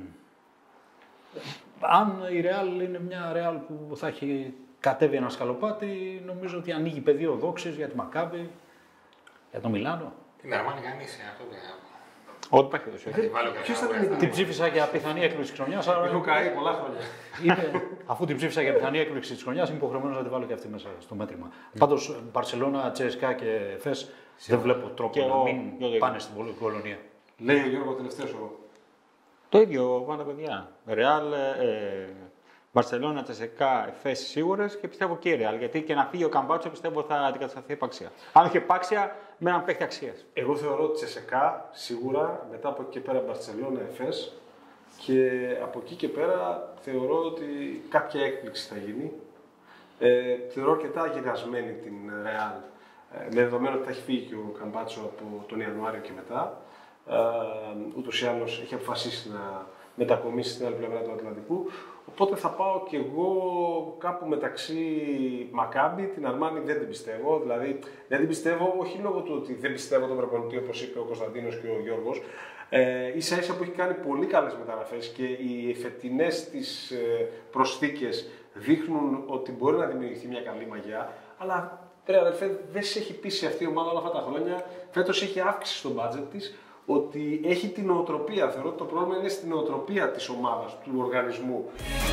αν η Ρεάλ είναι μια Ρεάλ που θα έχει κατέβει ένα σκαλοπάτι, νομίζω ότι ανοίγει πεδίο δόξης για τη Μακάμπι, για το Μιλάνο. Την Αρμάνι κανείς είναι αυτό. Ό,τι υπάρχει εδώ. Ποιος θα την Την ψήφισα για πιθανή έκπληξη της χρονιάς. Έχω καεί πολλά χρόνια. Είπε, αφού την ψήφισα για πιθανή έκπληξη της χρονιάς, είμαι υποχρεωμένος να τη βάλω και αυτή μέσα στο μέτρημα. Πάντως, Μπαρσελόνα, Τσέσκα και Εφές δεν βλέπω τρόπο και να ο... μην πάνε στην Πολωνία. Λέει ο Γιώργο τελευταίος εγώ. Το ίδιο πάνε παιδιά. Ρεάλ, Μπαρσελόνα, Τσεσεκά, Εφές σίγουρες και πιστεύω και η Ρεάλ. Γιατί και να φύγει ο Καμπάτσο πιστεύω θα αντικατασταθεί επάξια. Αν όχι επάξια, με έναν παίχτη αξίας. Εγώ θεωρώ Τσεσεκά σίγουρα, μετά από εκεί και πέρα Μπαρσελόνα, Εφές και από εκεί και πέρα θεωρώ ότι κάποια έκπληξη θα γίνει. Ε, θεωρώ αρκετά γεγασμένη την Ρεάλ, ε, με δεδομένο ότι θα έχει φύγει και ο Καμπάτσο από τον Ιανουάριο και μετά. Ε, ούτως ή άλλως έχει αποφασίσει να μετακομίσει στην άλλη πλευρά του Ατλαντικού. Οπότε θα πάω κι εγώ κάπου μεταξύ Μακάμπι, την Αρμάνι δεν την πιστεύω. Δηλαδή δεν την πιστεύω όχι λόγω του ότι δεν πιστεύω τον προπονητή όπως είπε ο Κωνσταντίνος και ο Γιώργος. Ε, ίσα ίσα που έχει κάνει πολύ καλές μεταγραφές και οι φετινές της ε, προσθήκες δείχνουν ότι μπορεί να δημιουργηθεί μια καλή μαγιά. Αλλά ρε αδελφέ, δεν σε έχει πείσει αυτή η ομάδα όλα αυτά τα χρόνια. Φέτος έχει αύξηση στο μπάτζετ της. Ότι έχει την νοοτροπία. Θεωρώ ότι το πρόβλημα είναι στην νοοτροπία της ομάδας, του οργανισμού.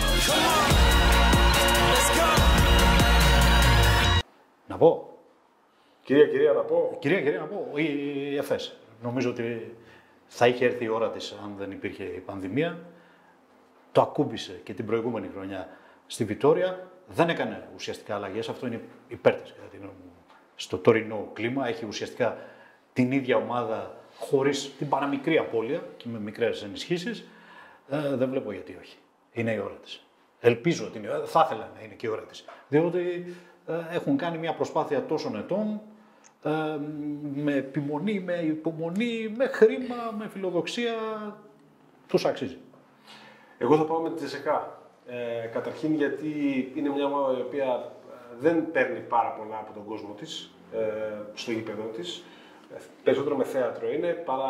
Να πω. Κυρία, κυρία, να πω. Κυρία, κυρία, να πω. Η Εφές. Νομίζω ότι θα είχε έρθει η ώρα της αν δεν υπήρχε η πανδημία. Το ακούμπησε και την προηγούμενη χρονιά στη Βιτόρια. Δεν έκανε ουσιαστικά αλλαγές. Αυτό είναι υπέρ της. Στο τωρινό κλίμα έχει ουσιαστικά την ίδια ομάδα χωρίς την παραμικρή απώλεια και με μικρές ενισχύσεις, ε, δεν βλέπω γιατί όχι. Είναι η ώρα της. Ελπίζω ότι είναι η ώρα, θα ήθελα να είναι και η ώρα της. Διότι ε, έχουν κάνει μια προσπάθεια τόσων ετών, ε, με επιμονή, με υπομονή, με χρήμα, με φιλοδοξία, τους αξίζει. Εγώ θα πάω με τη Τσεσεκά. Ε, καταρχήν γιατί είναι μια ομάδα η οποία δεν παίρνει πάρα πολλά από τον κόσμο της, ε, στο γήπεδο της. Περισσότερο με θέατρο είναι παρά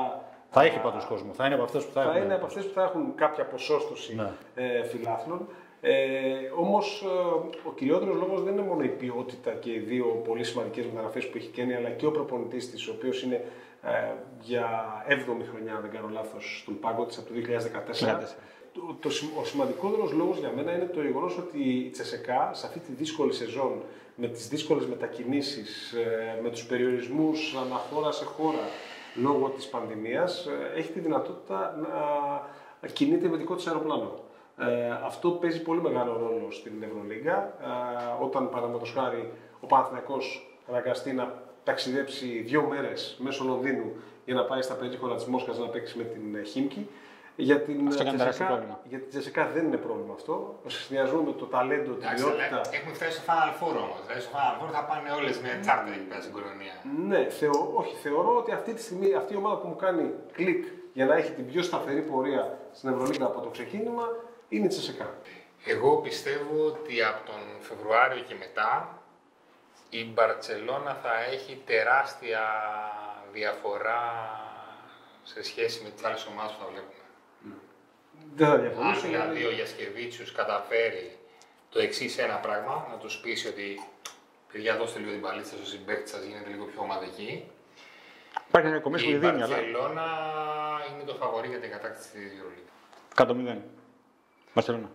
Θα έχει πάντως κόσμο, θα είναι από αυτές που θα, θα έχουν. είναι από αυτές που θα έχουν κάποια ποσόστοση Ναι. ε, φιλάθλων. Ε, όμως ε, ο κυριότερος λόγος δεν είναι μόνο η ποιότητα και οι δύο πολύ σημαντικές μεταγραφές που έχει κάνει, αλλά και ο προπονητής της, ο οποίος είναι ε, για έβδομη χρονιά, αν δεν κάνω λάθος, στον πάγκο της από το δύο χιλιάδες δεκατέσσερα. Το, το, ο σημαντικότερος λόγος για μένα είναι το γεγονός ότι η Τσεσεκά σε αυτή τη δύσκολη σεζόν, με τις δύσκολες μετακινήσεις, ε, με τους περιορισμούς αναχώρα σε χώρα λόγω της πανδημίας, ε, έχει τη δυνατότητα να κινείται με δικό της αεροπλάνο. Ε, αυτό παίζει πολύ μεγάλο ρόλο στην Ευρωλίγκα. Ε, όταν, παραδείγματος χάρη, ο Παναθηναϊκός αναγκαστεί να ταξιδέψει δύο μέρες μέσω Λονδίνου για να πάει στα περίπτωρα της Μόσχας να παίξει με την Χίμκι. Για την Τσεσεκά, για την Τσεσεκά δεν είναι πρόβλημα αυτό. Συνδυαζούμε με το ταλέντο, την ποιότητα. Έχουμε φτάσει στο Final Four όμως. Δηλαδή στο Final Four θα πάνε όλες με τσάρτερ εκεί πέρα στην κολονία. Ναι, θεω, όχι, θεωρώ ότι αυτή τη στιγμή αυτή η ομάδα που μου κάνει κλικ για να έχει την πιο σταθερή πορεία στην Ευρωλίγκα από το ξεκίνημα είναι η Τσεσεκά. Εγώ πιστεύω ότι από τον Φεβρουάριο και μετά η Μπαρτσελώνα θα έχει τεράστια διαφορά σε σχέση με τις άλλες ομάδες που θα βλέπουμε. Δεν θα Αν διαφωνήσω. δηλαδή ο Γιασκεβίτσιους καταφέρει το εξής ένα πράγμα, να τους πείσει ότι παιδιά δώστε λίγο την παλίτσα στο συμπαίκτη σας, γίνεται λίγο πιο ομαδική. Υπάρχει ένα κομμάτι που Η δίνει, αλλά. Μπαρτσελώνα είναι το φαβορί για την κατάκτηση της Ευρωλίγκα. Κάτω μηδέν. Μπαρτσελώνα.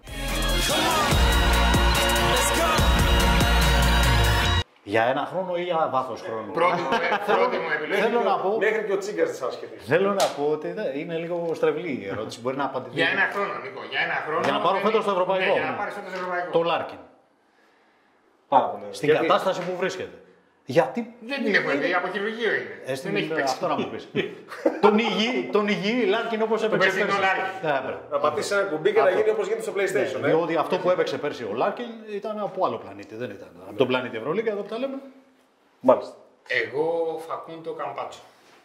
Για ένα χρόνο ή για βάθος χρόνου. Πρώτη μου πρώτη μου επιλογή. Θέλω να πω, Μέχρι και ο Τσίγκας της άσχετης. θέλω να πω ότι δε- είναι λίγο στρεβλή η ερώτηση. Μπορεί να απαντηθεί. Για ένα χρόνο, Νίκο. Για ένα χρόνο. Για να πάρω δεν φέτος είναι- το ευρωπαϊκό. Ναι, για να πάρεις φέτος το ευρωπαϊκό. Το Λάρκιν. Πάρα πολύ. Στην Γιατί- κατάσταση που βρίσκεται. Γιατί. Δεν την έχω δει, από χειρουργείο είναι. Ε, στην- Δεν έχει παίξει. Αυτό να μου πεις. τον υγιή, τον υγιή Λάρκιν όπως έπαιξε περσινό πέρσι. Λάρκιν. Ε, μπράβο. Να πατήσει ένα κουμπί και να Αυτό. γίνει όπως γίνεται στο PlayStation. ε. Διότι αυτό που έπαιξε πέρσι ο Λάρκιν ήταν από άλλο πλανήτη. Δεν ήταν από τον πλανήτη Ευρωλίγκα, εδώ που τα λέμε. Μάλιστα. Εγώ Φακούντο Καμπάτσο.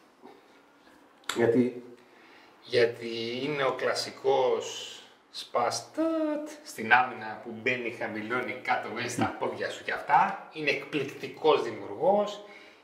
Γιατί Γιατί είναι ο κλασικός σπαστάτ στην άμυνα που μπαίνει, χαμηλώνει κάτω μέσα στα πόδια σου και αυτά. Είναι εκπληκτικός δημιουργός.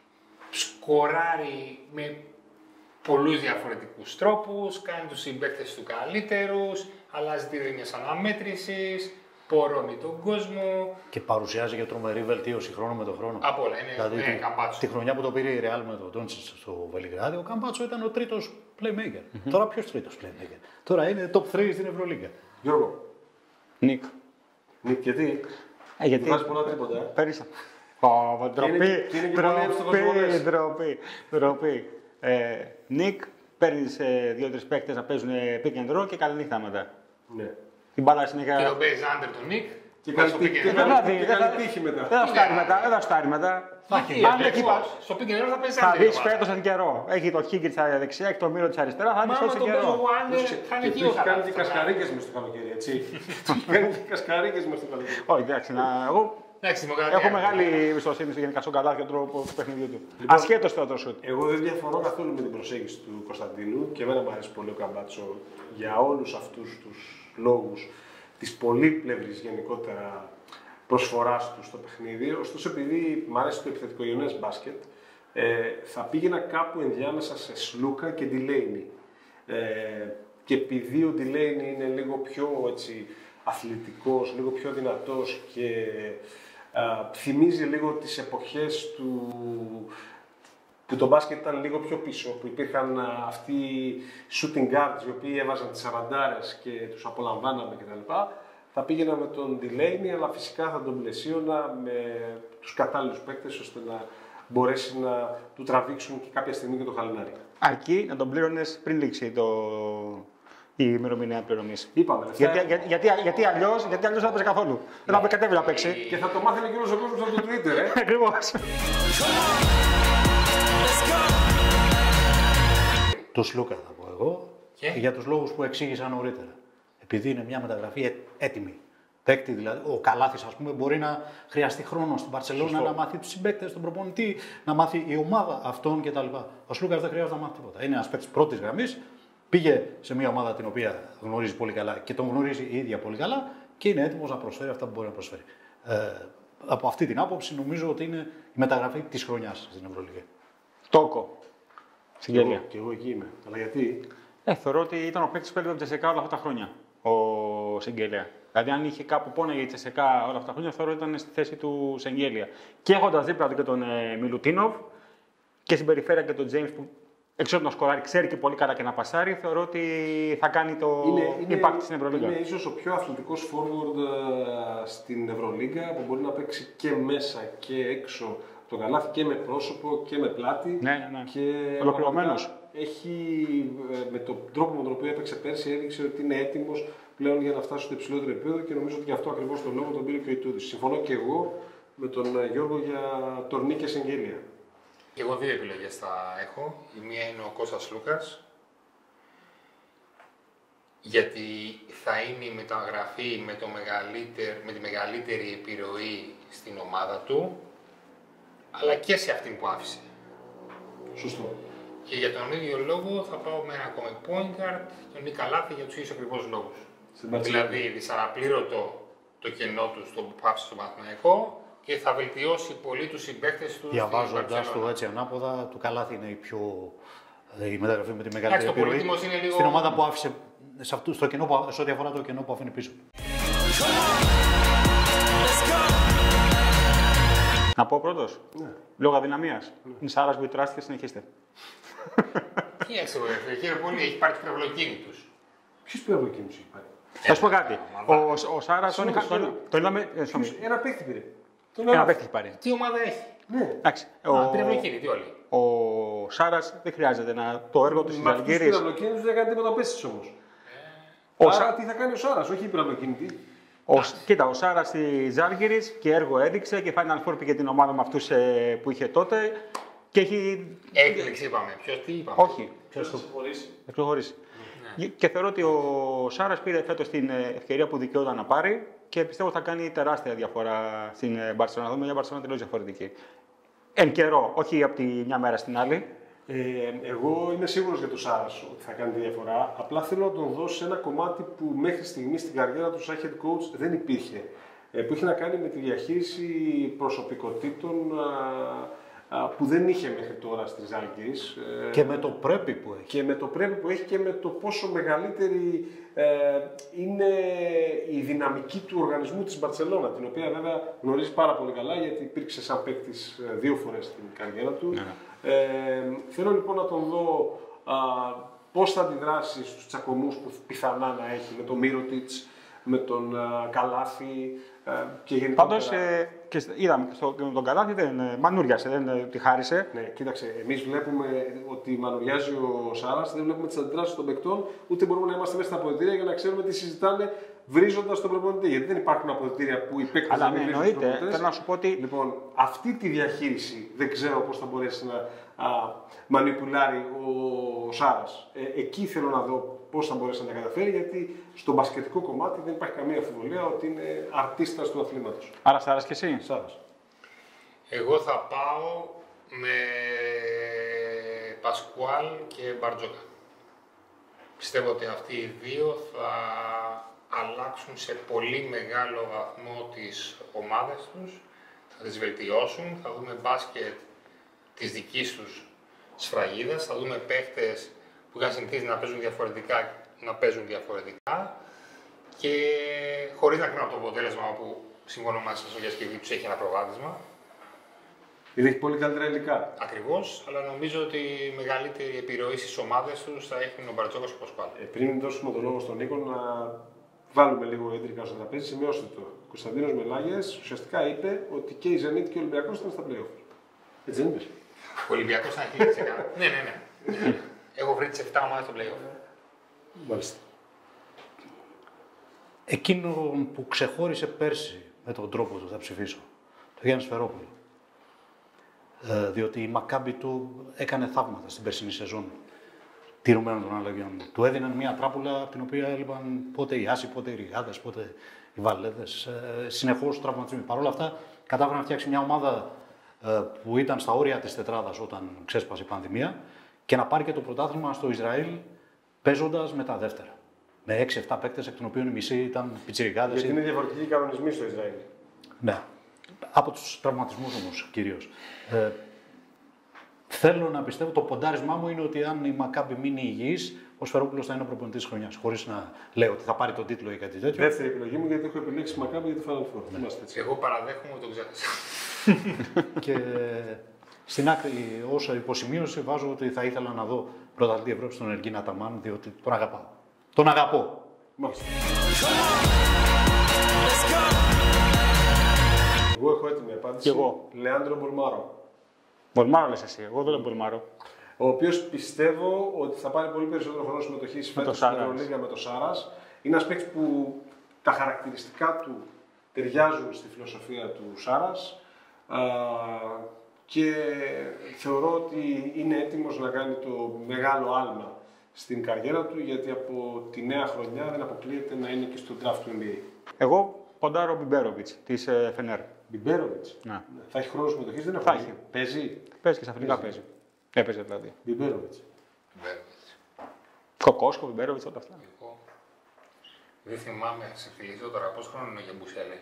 Σκοράρει με πολλούς διαφορετικούς τρόπους, κάνει τους συμπαίκτες του καλύτερους, αλλάζει τη ρήμια αναμέτρησης, πορώνει τον κόσμο. Και παρουσιάζει και τρομερή βελτίωση χρόνο με τον χρόνο. Από όλα, είναι Δηλαδή, ναι, τη- Καμπάτσο. τη χρονιά που το πήρε η Real με τον Ντόντσιτ στο Βελιγράδι, ο Καμπάτσο ήταν ο τρίτος playmaker. Τώρα ποιος τρίτος playmaker. Τώρα είναι top τρία στην Ευρωλίγκα. Γιώργο, Νίκ. Νίκ, γιατί Ε, γιατί. βάζει πολλά τρίποτα. ε. Πέρισα. Πω, ντροπή, είναι- και είναι και πολύ εύστοχος ντροπή, βολές. ντροπή, ντροπή. Ε, Νίκ, παίρνεις ε, δύο-τρεις παίκτες να παίζουν pick and roll και καλή νύχτα μετά. Ναι. Την μπάλα Και συνέχεια. τον παίζει άντερ τον Νίκ. Και βάζει καλή το τύχη- pick and και roll. Δεν θα καλή- δει, και δεν θα- καλή τύχη μετά. Δεν θα φτάρει μετά, δεν θα φτάρει μετά. Τι, Αν εκεί πας, Στο pick and roll θα παίζει θα άντερ. δεις φέτος εν καιρό. Έχει το Χίγκριτ στα δεξιά, έχει το Μύρο της αριστερά, θα Μα δεις άμα φέτος εν τον παίζω καιρό. εγώ άντερ, θα είναι Και εκεί του ο έχει κάνει και Χαράτης. κασκαρίκες μες στο καλοκαίρι, έτσι. Του έχει κάνει και κασκαρίκες μες στο καλοκαίρι. Όχι, εντάξει, να, εγώ Εντάξει, δημοκρατία. έχω μεγάλη εμπιστοσύνη στο γενικά στον Καλάθι και τον τρόπο του παιχνιδιού του. Λοιπόν, Ασχέτως το το σουτ. Εγώ δεν διαφωνώ καθόλου με την προσέγγιση του Κωνσταντίνου και εμένα μου αρέσει πολύ ο Καμπάτσο για όλους αυτούς τους λόγους της πολύπλευρης γενικότερα προσφοράς του στο παιχνίδι. Ωστόσο, επειδή μου αρέσει το επιθετικογενές μπάσκετ, ε, θα πήγαινα κάπου ενδιάμεσα σε Σλούκα και Ντιλέινι. Ε, και επειδή ο Ντιλέινι είναι λίγο πιο έτσι, αθλητικός, λίγο πιο δυνατός και α, θυμίζει λίγο τις εποχές του, που το μπάσκετ ήταν λίγο πιο πίσω, που υπήρχαν α, αυτοί οι shooting guards οι οποίοι έβαζαν τις σαραντάρες και τους απολαμβάναμε κτλ. Θα πήγαινα με τον Delaney, αλλά φυσικά θα τον πλαισίωνα με τους κατάλληλους παίκτες ώστε να μπορέσει να του τραβήξουν και κάποια στιγμή και το χαλινάρι. Αρκεί να τον πλήρωνες πριν λήξει το... η ημερομηνία πληρωμής. Είπαμε, λεφτά Γιατί, έχουμε. για, γιατί, γιατί αλλιώς γιατί αλλιώς δεν θα παίζει καθόλου. Δεν θα κατέβει να παίξει. Και θα το μάθαινε και όλος ο κόσμος από το Twitter, ε. Ακριβώς. Το Σλούκα θα πω εγώ, Και? για τους λόγους που εξήγησα νωρίτερα. Επειδή είναι μια μεταγραφή έ- έτοιμη. Παίκτη δηλαδή, ο Καλάθης ας πούμε μπορεί να χρειαστεί χρόνο στην Μπαρσελόνα να μάθει τους συμπαίκτες, τον προπονητή, να μάθει η ομάδα αυτών κτλ. Ο Σλούκας δεν χρειάζεται να μάθει τίποτα. Είναι ένας παίκτης πρώτης γραμμής, πήγε σε μια ομάδα την οποία γνωρίζει πολύ καλά και τον γνωρίζει η ίδια πολύ καλά και είναι έτοιμος να προσφέρει αυτά που μπορεί να προσφέρει. Ε, από αυτή την άποψη νομίζω ότι είναι η μεταγραφή της χρονιάς στην Ευρωλίγα. Τόκο. Συγγένεια. Και εγώ εκεί είμαι. Αλλά γιατί. Ε, θεωρώ ότι ήταν ο παίκτης που έλειπε από τη Τσεσεκά όλα αυτά τα χρόνια. Ο Σεγγέλια. Δηλαδή, αν είχε κάπου πόναγε η Τσεσεκά όλα αυτά τα χρόνια, θεωρώ ότι ήταν στη θέση του Σεγγέλια. Και έχοντα δίπλα του και τον ε, Μιλουτίνοβ και στην περιφέρεια και τον Τζέιμς που εξ να σκοράρει, ξέρει και πολύ καλά και να πασάρει, θεωρώ ότι θα κάνει το είναι, impact στην Ευρωλίγκα. Είναι ίσως ο πιο αθλητικός forward uh, στην Ευρωλίγκα που μπορεί να παίξει και μέσα και έξω από το καλάθι και με πρόσωπο και με πλάτη. Ναι, ναι, ναι. Και ολοκληρωμένος. Έχει, με τον τρόπο με τον οποίο έπαιξε πέρσι, έδειξε ότι είναι έτοιμος πλέον για να φτάσει στο υψηλότερο επίπεδο και νομίζω ότι γι' αυτό ακριβώς τον λόγο τον πήρε και ο Ιτούδης. Συμφωνώ και εγώ με τον Γιώργο για τορνί και Σεγγέλια. Εγώ δύο επιλογές θα έχω. Η μία είναι ο Κώστας Λούκας, γιατί θα είναι η μεταγραφή με, το μεγαλύτερη, με τη μεγαλύτερη επιρροή στην ομάδα του, αλλά και σε αυτήν που άφησε. Σωστό. Και για τον ίδιο λόγο θα πάω με ένα ακόμη point guard, τον Νίκα Λάθη, για τους ίδιους ακριβώς λόγους. Δηλαδή, δυσαναπλήρωτο το κενό του στο που άφησε στο Παναθηναϊκό και θα βελτιώσει πολύ τους συμπαίκτες του. Διαβάζοντας το έτσι ανάποδα, του Καλάθι είναι η πιο. Η μεταγραφή με τη μεγαλύτερη επιρροή λίγο... στην ομάδα που άφησε. Σε, αυτού, στο κενό, σε ό,τι αφορά το κενό που αφήνει πίσω. Να πω πρώτος. Ναι. Λόγω αδυναμίας. Ναι. Είναι Σάρας που τράστηκε, συνεχίστε. Τι έξω, κύριε πολύ, έχει πάρει την αυλοκίνητους. Ποιος πυραυλοκίνητος έχει πάρει? Θα σου πω κάτι. Ο Σάρας τον είχα. Τον είδαμε. Ένα παίκτη πήρε. Ένα παίκτη πάρει. Τι ομάδα έχει? Ναι. Εντάξει. Πυραυλοκίνητη όλοι. Ο Σάρας δεν χρειάζεται να το έργο του στις Ζαλγκίρις. Μα αυτούς πυραυλοκίνητους δεν έκανε τίποτα πέστης όμως. Ο Άρα Σα... τι θα κάνει ο Σάρας, όχι η πυραυλοκίνητη. Ο... Κοίτα, ο Σάρας στη Ζάλγκιρις και έργο έδειξε και Final Four πήγε την ομάδα με αυτούς ε, που είχε τότε. Και έχει. Έκπληξη είπαμε. Ποιος τι είπαμε? Όχι. Ποιος θα προχωρήσει. Θα προχωρήσει. Ναι. Και θεωρώ ότι ο Σάρας πήρε φέτος την ευκαιρία που δικαιόταν να πάρει και πιστεύω θα κάνει τεράστια διαφορά στην Μπαρσελόνα. Θα δούμε μια Μπαρσελόνα τελείως διαφορετική. Εν καιρό, όχι από τη μια μέρα στην άλλη. Ε, εγώ είμαι σίγουρος για τον Σάρας ότι θα κάνει τη διαφορά. Απλά θέλω να τον δώσω ένα κομμάτι που μέχρι στιγμή στην καριέρα του σαν head coach δεν υπήρχε. Ε, που είχε να κάνει με τη διαχείριση προσωπικότητων α, α, που δεν είχε μέχρι τώρα στις Ζάλγκιρις. Ε, και με το πρέπει που έχει. Και με το πρέπει που έχει και με το πόσο μεγαλύτερη ε, είναι η δυναμική του οργανισμού της Μπαρσελόνα, την οποία βέβαια γνωρίζει πάρα πολύ καλά γιατί υπήρξε σαν παίκτης δύο φορές στην καριέρα του. Ναι. Ε, θέλω λοιπόν να τον δω α, πώς θα αντιδράσει στους τσακωμούς που πιθανά να έχει με τον Μύρωτιτς, με τον α, Καλάθι α, και γενικότερα. Πάντως, ε, και είδαμε στο, τον Καλάθι δεν ε, μανούριασε, δεν ε, τη χάρισε. Ναι, κοίταξε, εμείς βλέπουμε ότι μανουριάζει ο Σάρας, δεν βλέπουμε τις αντιδράσεις των παικτών, ούτε μπορούμε να είμαστε μέσα στα αποδυτήρια για να ξέρουμε τι συζητάνε βρίζοντας τον προπονητή. Γιατί δεν υπάρχουν αποδυτήρια που οι παίκτες δεν βρίζουν τους προπονητές. Θέλω να σου πω ότι... Λοιπόν, αυτή τη διαχείριση δεν ξέρω πώς θα μπορέσει να α, μανιπουλάρει ο Σάρας. Ε, εκεί θέλω να δω πώς θα μπορέσει να τα καταφέρει, γιατί στο μπασκετικό κομμάτι δεν υπάρχει καμία αμφιβολία ότι είναι αρτίστας του αθλήματος. Άρα Σάρας και εσύ. Σάρας. Εγώ θα πάω με Πασκουάλ και Μπαρτζόκα. Πιστεύω ότι αυτοί οι δύο θα αλλάξουν σε πολύ μεγάλο βαθμό τις ομάδες τους, θα τις βελτιώσουν, θα δούμε μπάσκετ της δικής τους σφραγίδας, θα δούμε παίχτες που είχαν συνηθίσει να παίζουν διαφορετικά, να παίζουν διαφορετικά και χωρίς να κρίνω από το αποτέλεσμα που σύμφωνα μαζί σας ο Γιασκεβί τους έχει ένα προβάδισμα. Γιατί έχει πολύ καλύτερα υλικά. Ακριβώς, αλλά νομίζω ότι η μεγαλύτερη επιρροή στις ομάδες τους θα έχουν ο Μπαρτζόκας και ο Πασκουάλ. Ε, πριν δώσουμε τον λόγο στον Νίκο, να βάλουμε λίγο έντρικα στο τραπέζι, σημειώστε το. Ο Κωνσταντίνος Μελάγιας ουσιαστικά είπε ότι και η Ζενίτ και ο Ολυμπιακός ήταν στα play-off. Έτσι δεν είπες? Ο Ολυμπιακός ήταν χίλια τοις εκατό. Ναι, ναι, ναι. Έχω βρει τις επτά ομάδες στο play-off. Μάλιστα. Εκείνο που ξεχώρισε πέρσι με τον τρόπο του θα ψηφίσω, το Γιάννη Σφερόπουλο. Ε, διότι η Μακάμπι του έκανε θαύματα στην περσινή σεζόν, τηρουμένων των αλλαγών. Του έδιναν μια τράπουλα από την οποία έλειπαν πότε οι Άσοι, πότε οι Ριγάδες, πότε οι Βαλέδες. Ε, συνεχώς τραυματισμοί. Παρ' όλα αυτά, κατάφερε να φτιάξει μια ομάδα ε, που ήταν στα όρια της τετράδας όταν ξέσπασε η πανδημία και να πάρει και το πρωτάθλημα στο Ισραήλ παίζοντας με τα δεύτερα. Με έξι εφτά παίκτες, εκ των οποίων οι μισοί ήταν πιτσιρικάδες. Γιατί είναι διαφορετικοί οι κανονισμοί στο Ισραήλ. Ναι. Από τους τραυματισμούς όμως κυρίως. Ε, Θέλω να πιστεύω, το ποντάρισμά μου είναι ότι αν η Μακάμπι μείνει υγιής, ο Σφερόπουλος θα είναι ο προπονητής της χρονιάς. Χωρίς να λέω ότι θα πάρει τον τίτλο ή κάτι τέτοιο. Δεύτερη επιλογή μου, γιατί έχω επιλέξει Μακάμπι για τη Final Four. Ναι. Εγώ παραδέχομαι ότι τον ξέχασα. Και στην άκρη, όσο υποσημείωση, βάζω ότι θα ήθελα να δω πρωταθλητή Ευρώπη στον Εργίνα Αταμάν, διότι τον αγαπάω. Τον αγαπώ. Μάλιστα. Εγώ έχω έτοιμη απάντηση. Κι εγώ. Λεάντρο Μπολμάρο. Μπολμάρο λες εσύ, εγώ δεν τον Μπολμάρο. Ο οποίος πιστεύω ότι θα πάρει πολύ περισσότερο χρόνο συμμετοχής φέτος στην Ευρωλίγα με το Σάρας. Είναι ένας παίκτης που τα χαρακτηριστικά του ταιριάζουν στη φιλοσοφία του Σάρας α, και θεωρώ ότι είναι έτοιμος να κάνει το μεγάλο άλμα στην καριέρα του, γιατί από τη νέα χρονιά δεν αποκλείεται να είναι και στο draft του N B A. Εγώ ποντάρω Μπιμπέροβιτς της ε, Φενέρ. Μπιμπέροβιτς. Ναι. Θα έχει χρόνο συμμετοχής, δεν Θα έχει. έχει. Παίζει. Παίζει και στα φιλικά παίζει. Έπαιζε δηλαδή. Μπιμπέροβιτς. Κοκόσκο, Μπιμπέροβιτς, όλα αυτά. Εγώ δεν θυμάμαι, σε φιλίζω τώρα, πόσο χρόνο είναι για Μπουσέλη.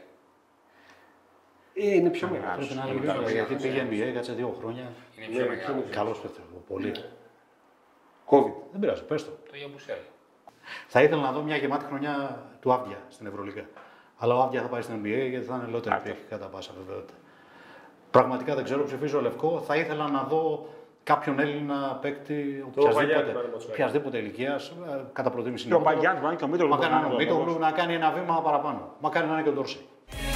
Ε, είναι πιο μεγάλο. Πρέπει να είναι είναι μεγάλος. γιατί πήγε N B A, κάτσε δύο χρόνια. Είναι πιο μεγάλο. Καλός παίκτης, πολύ. COVID. Δεν πειράζει, πες το. Το για Μπουσέλη. Θα ήθελα να δω μια γεμάτη χρονιά του Άβδια στην Ευρωλίγα. Αλλά ο Άβδια θα πάει στην N B A γιατί θα είναι λότερη πίεση κατά πάσα βεβαιότητα. Πραγματικά δεν ξέρω, ψηφίζω λευκό. Θα ήθελα να δω κάποιον Έλληνα παίκτη οποιασδήποτε, οποιασδήποτε ηλικία, κατά προτίμηση. Και ο Μπαγιάννη, μπορεί και ο Μίτογλου. Μακάρι να είναι ο Μίτογλου να κάνει ένα βήμα παραπάνω. Μακάρι να είναι και ο Ντόρσεϊ.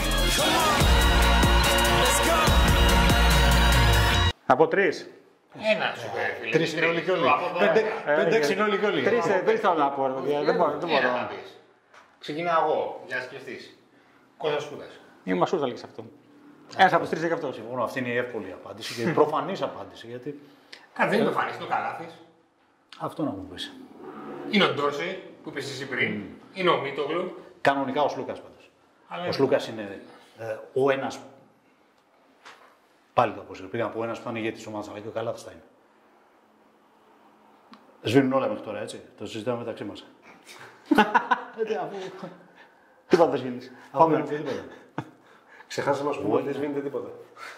Από τρεις. Ένα σου φίλε. Τρεις είναι όλοι και όλοι. Πέντε-έξι είναι όλοι και όλοι. Τρεις θέλω να πω. Δεν μπορώ. Ξεκινάω εγώ, για να σκεφτείς. Κώστας Σκούτας. Ή ο Μασούρ θα λήξει αυτό. Ένας από τους τρεις έχει αυτό. Συμφωνώ, αυτή είναι η εύκολη απάντηση και η προφανής απάντηση. Γιατί... Κάτι δεν είναι το φανείς, είναι ο Καλάθης. Αυτό να μου πεις. Είναι ο Ντόρσεϊ που είπες εσύ πριν. Είναι ο Μίτογλου. Κανονικά ο Σλούκας πάντως. Αλλά Ο Σλούκας είναι ε, ο ένας. Πάλι το αποσύρω. Πήγα από ένας που θα είναι ηγέτης της ομάδας, αλλά και ο Καλάθης θα είναι. Σβήνουν όλα μέχρι τώρα, έτσι. Το συζητάμε μεταξύ μας. Τίποτα δεν σβήνεις. Πάμε. Ξεχάσαμε να σου πούμε ότι δεν σβήνεται τίποτα.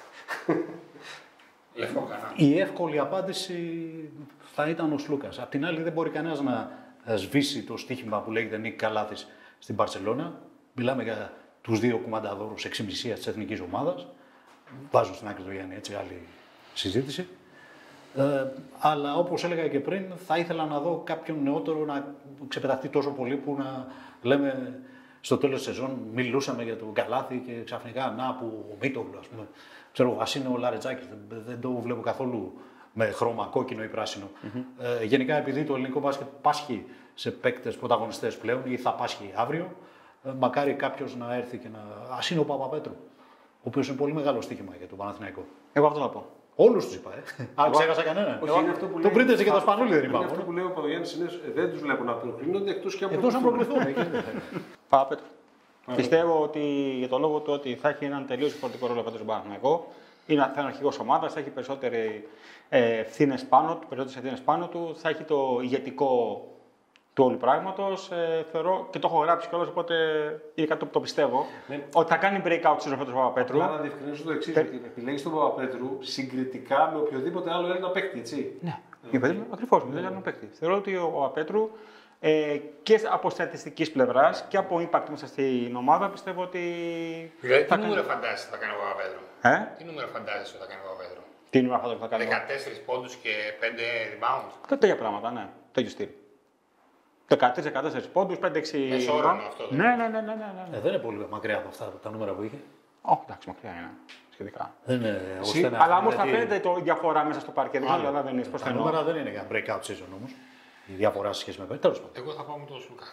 λευκό κανένα. Η εύκολη απάντηση θα ήταν ο Σλούκας. Απ' την άλλη, δεν μπορεί κανένας να σβήσει το στοίχημα που λέγεται Νίκ Καλάθης στην Μπαρσελόνα. Μιλάμε για τους δύο κουμανταδόρους εξημισίας της εθνικής ομάδας. Βάζω στην άκρη του Γιάννη, έτσι, άλλη συζήτηση. Ε, αλλά όπως έλεγα και πριν, θα ήθελα να δω κάποιον νεότερο να ξεπεταχτεί τόσο πολύ που να λέμε στο τέλος της σεζόν μιλούσαμε για τον Καλάθη και ξαφνικά να που ο Μίτογλου, ας πούμε. Ξέρω, ας είναι ο Λαρετζάκης, δεν, δεν το βλέπω καθόλου με χρώμα κόκκινο ή πράσινο. Mm-hmm. Ε, γενικά, επειδή το ελληνικό μπάσκετ πάσχει σε παίκτες πρωταγωνιστές πλέον ή θα πάσχει αύριο, ε, μακάρι κάποιος να έρθει και να. Ας είναι ο Παπαπέτρου, ο οποίος είναι πολύ μεγάλο στοίχημα για τον Παναθηναϊκό. Εγώ αυτό θα πω. Όλους τους είπα, ε. Αν ξέχασα κανέναν. Όχι, είναι αυτό που Το λέει- Πρίτεζι και το Σπανούλι δεν Είναι είπα. αυτό που λέει ο Παπαγιάννης, είναι ε, δεν τους βλέπω να προκρίνονται εκτός και αν Εκτός αν προκριθούν. προκριθούν. Παπαπέτρου. Πιστεύω ότι για τον λόγο του ότι θα έχει έναν τελείως διαφορετικό ρόλο φέτος στον Παναθηναϊκό, είναι, θα είναι αρχηγός ομάδας, θα έχει περισσότερες ευθύνες πάνω του, περισσότερες ευθύνες πάνω του, θα έχει το ηγετικό του όλου πράγματος. Ε, θεωρώ και το έχω γράψει κιόλας, οπότε είναι κάτι που το πιστεύω. Ναι. Ότι θα κάνει breakout season φέτος ο Παπαπέτρου. Απλά να διευκρινίσω το εξής, Τε- ότι επιλέγεις τον Παπαπέτρου συγκριτικά με οποιοδήποτε άλλο Έλληνα παίκτη, έτσι. Ναι, ακριβώς, δεν είναι παίκτη. Θεωρώ ότι ο Παπαπέτρου ε, και από στατιστικής πλευράς και από impact μέσα στην ομάδα πιστεύω ότι. Δηλαδή, τι θα νούμερο κάνει- φαντάζεσαι ότι θα κάνει ο Παπαπέτρου. Ε? Τι νούμερο φαντάζεσαι ότι θα κάνει ο Παπαπέτρου. Τι είναι αυτό που θα κάνει. δεκατέσσερις πόντους και πέντε rebound. Κάτι τέτοια πράγματα, ναι. Τέτοιο στυλ. δεκατρείς δεκατέσσερις πόντους, πέντε έξι. Μεσόωρο αυτό, δεν Ναι, ναι, ναι, ναι, ναι, ναι. Ε, δεν είναι πολύ μακριά από αυτά τα νούμερα που είχε. Όχι, εντάξει, μακριά είναι. Σχετικά. Δεν είναι Εσύ, ώστε να- αλλά όμω θα γιατί- φαίνεται το διαφορά μέσα στο παρκέ. Δεν Άλλο. καταλαβαίνει πώ Τα το εννοώ. νούμερα δεν είναι για breakout season όμως. Η διαφορά σε σχέση με πέρυσι. Τέλος πάντων. Εγώ θα πάω με τον Σλούκα.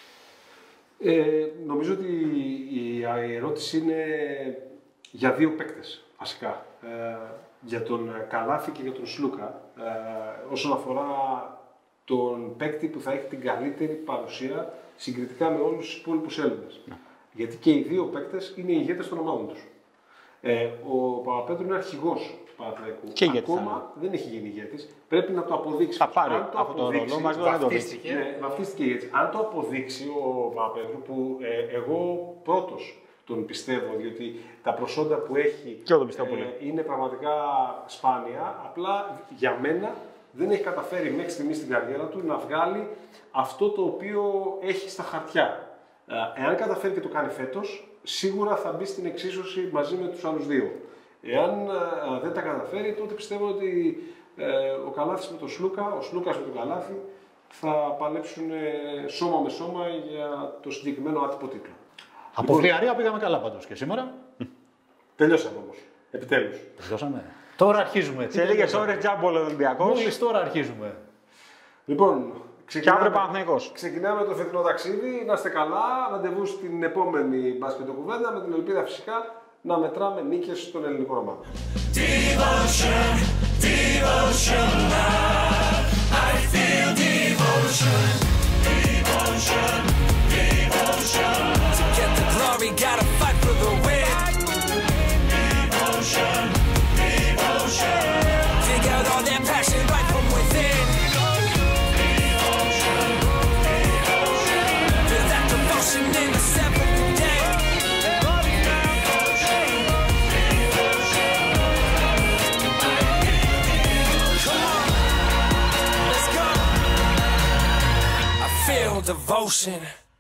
Ε, νομίζω ότι η ερώτηση είναι για δύο παίκτες, βασικά. Ε, για τον Καλάθη και για τον Σλούκα. Ε, όσον αφορά τον παίκτη που θα έχει την καλύτερη παρουσία συγκριτικά με όλους τους υπόλοιπους Έλληνες. Ναι. Γιατί και οι δύο παίκτες είναι οι ηγέτες των ομάδων τους. Ε, ο Παπαπέτρου είναι αρχηγός του Παναθηναϊκού. Και ηγέτης θα Ακόμα δεν έχει γίνει ηγέτης. Πρέπει να το αποδείξει. Θα πάρει Αν αυτό το αποδείξει, ρόλο, μαζί δεν το δει. βαφτίστηκε. ναι, βαφτίστηκε έτσι. Αν το αποδείξει ο Παπαπέτρου, που ε, εγώ πρώτος τον πιστεύω, διότι τα προσόντα που έχει Και εγώ τον πιστεύω πολύ. είναι πραγματικά σπάνια. Απλά για μένα δεν έχει καταφέρει μέχρι στιγμή στην καριέρα του να βγάλει αυτό το οποίο έχει στα χαρτιά. Εάν καταφέρει και το κάνει φέτος, σίγουρα θα μπει στην εξίσωση μαζί με τους άλλους δύο. Εάν δεν τα καταφέρει, τότε πιστεύω ότι ο Καλάθης με τον Σλούκα, ο Σλούκας με τον Καλάθη, θα παλέψουν σώμα με σώμα για το συγκεκριμένο άτυπο τίτλο. Από φλιαρία πήγαμε καλά πάντως και σήμερα. Τελειώσαμε όμως. Επιτέλους. Τελειώσαμε. Τώρα αρχίζουμε. Σε λίγες ώρες τζάμπολ ο Ολυμπιακός. Μόλις τώρα αρχίζουμε. Λοιπόν, Και αύριο Παναθηναϊκός. ξεκινάμε το φετινό ταξίδι. Να είστε καλά. Ραντεβού στην επόμενη μπασκετοκουβέντα με την ελπίδα φυσικά να μετράμε νίκες των ελληνικών ομάδων. Devotion, devotion, love. I feel devotion, devotion, devotion. To get the glory, gotta fight for the win. Devotion, devotion. Dig out all that passion right from within. Devotion, devotion. Feel that devotion in the seventh day. Feel devotion.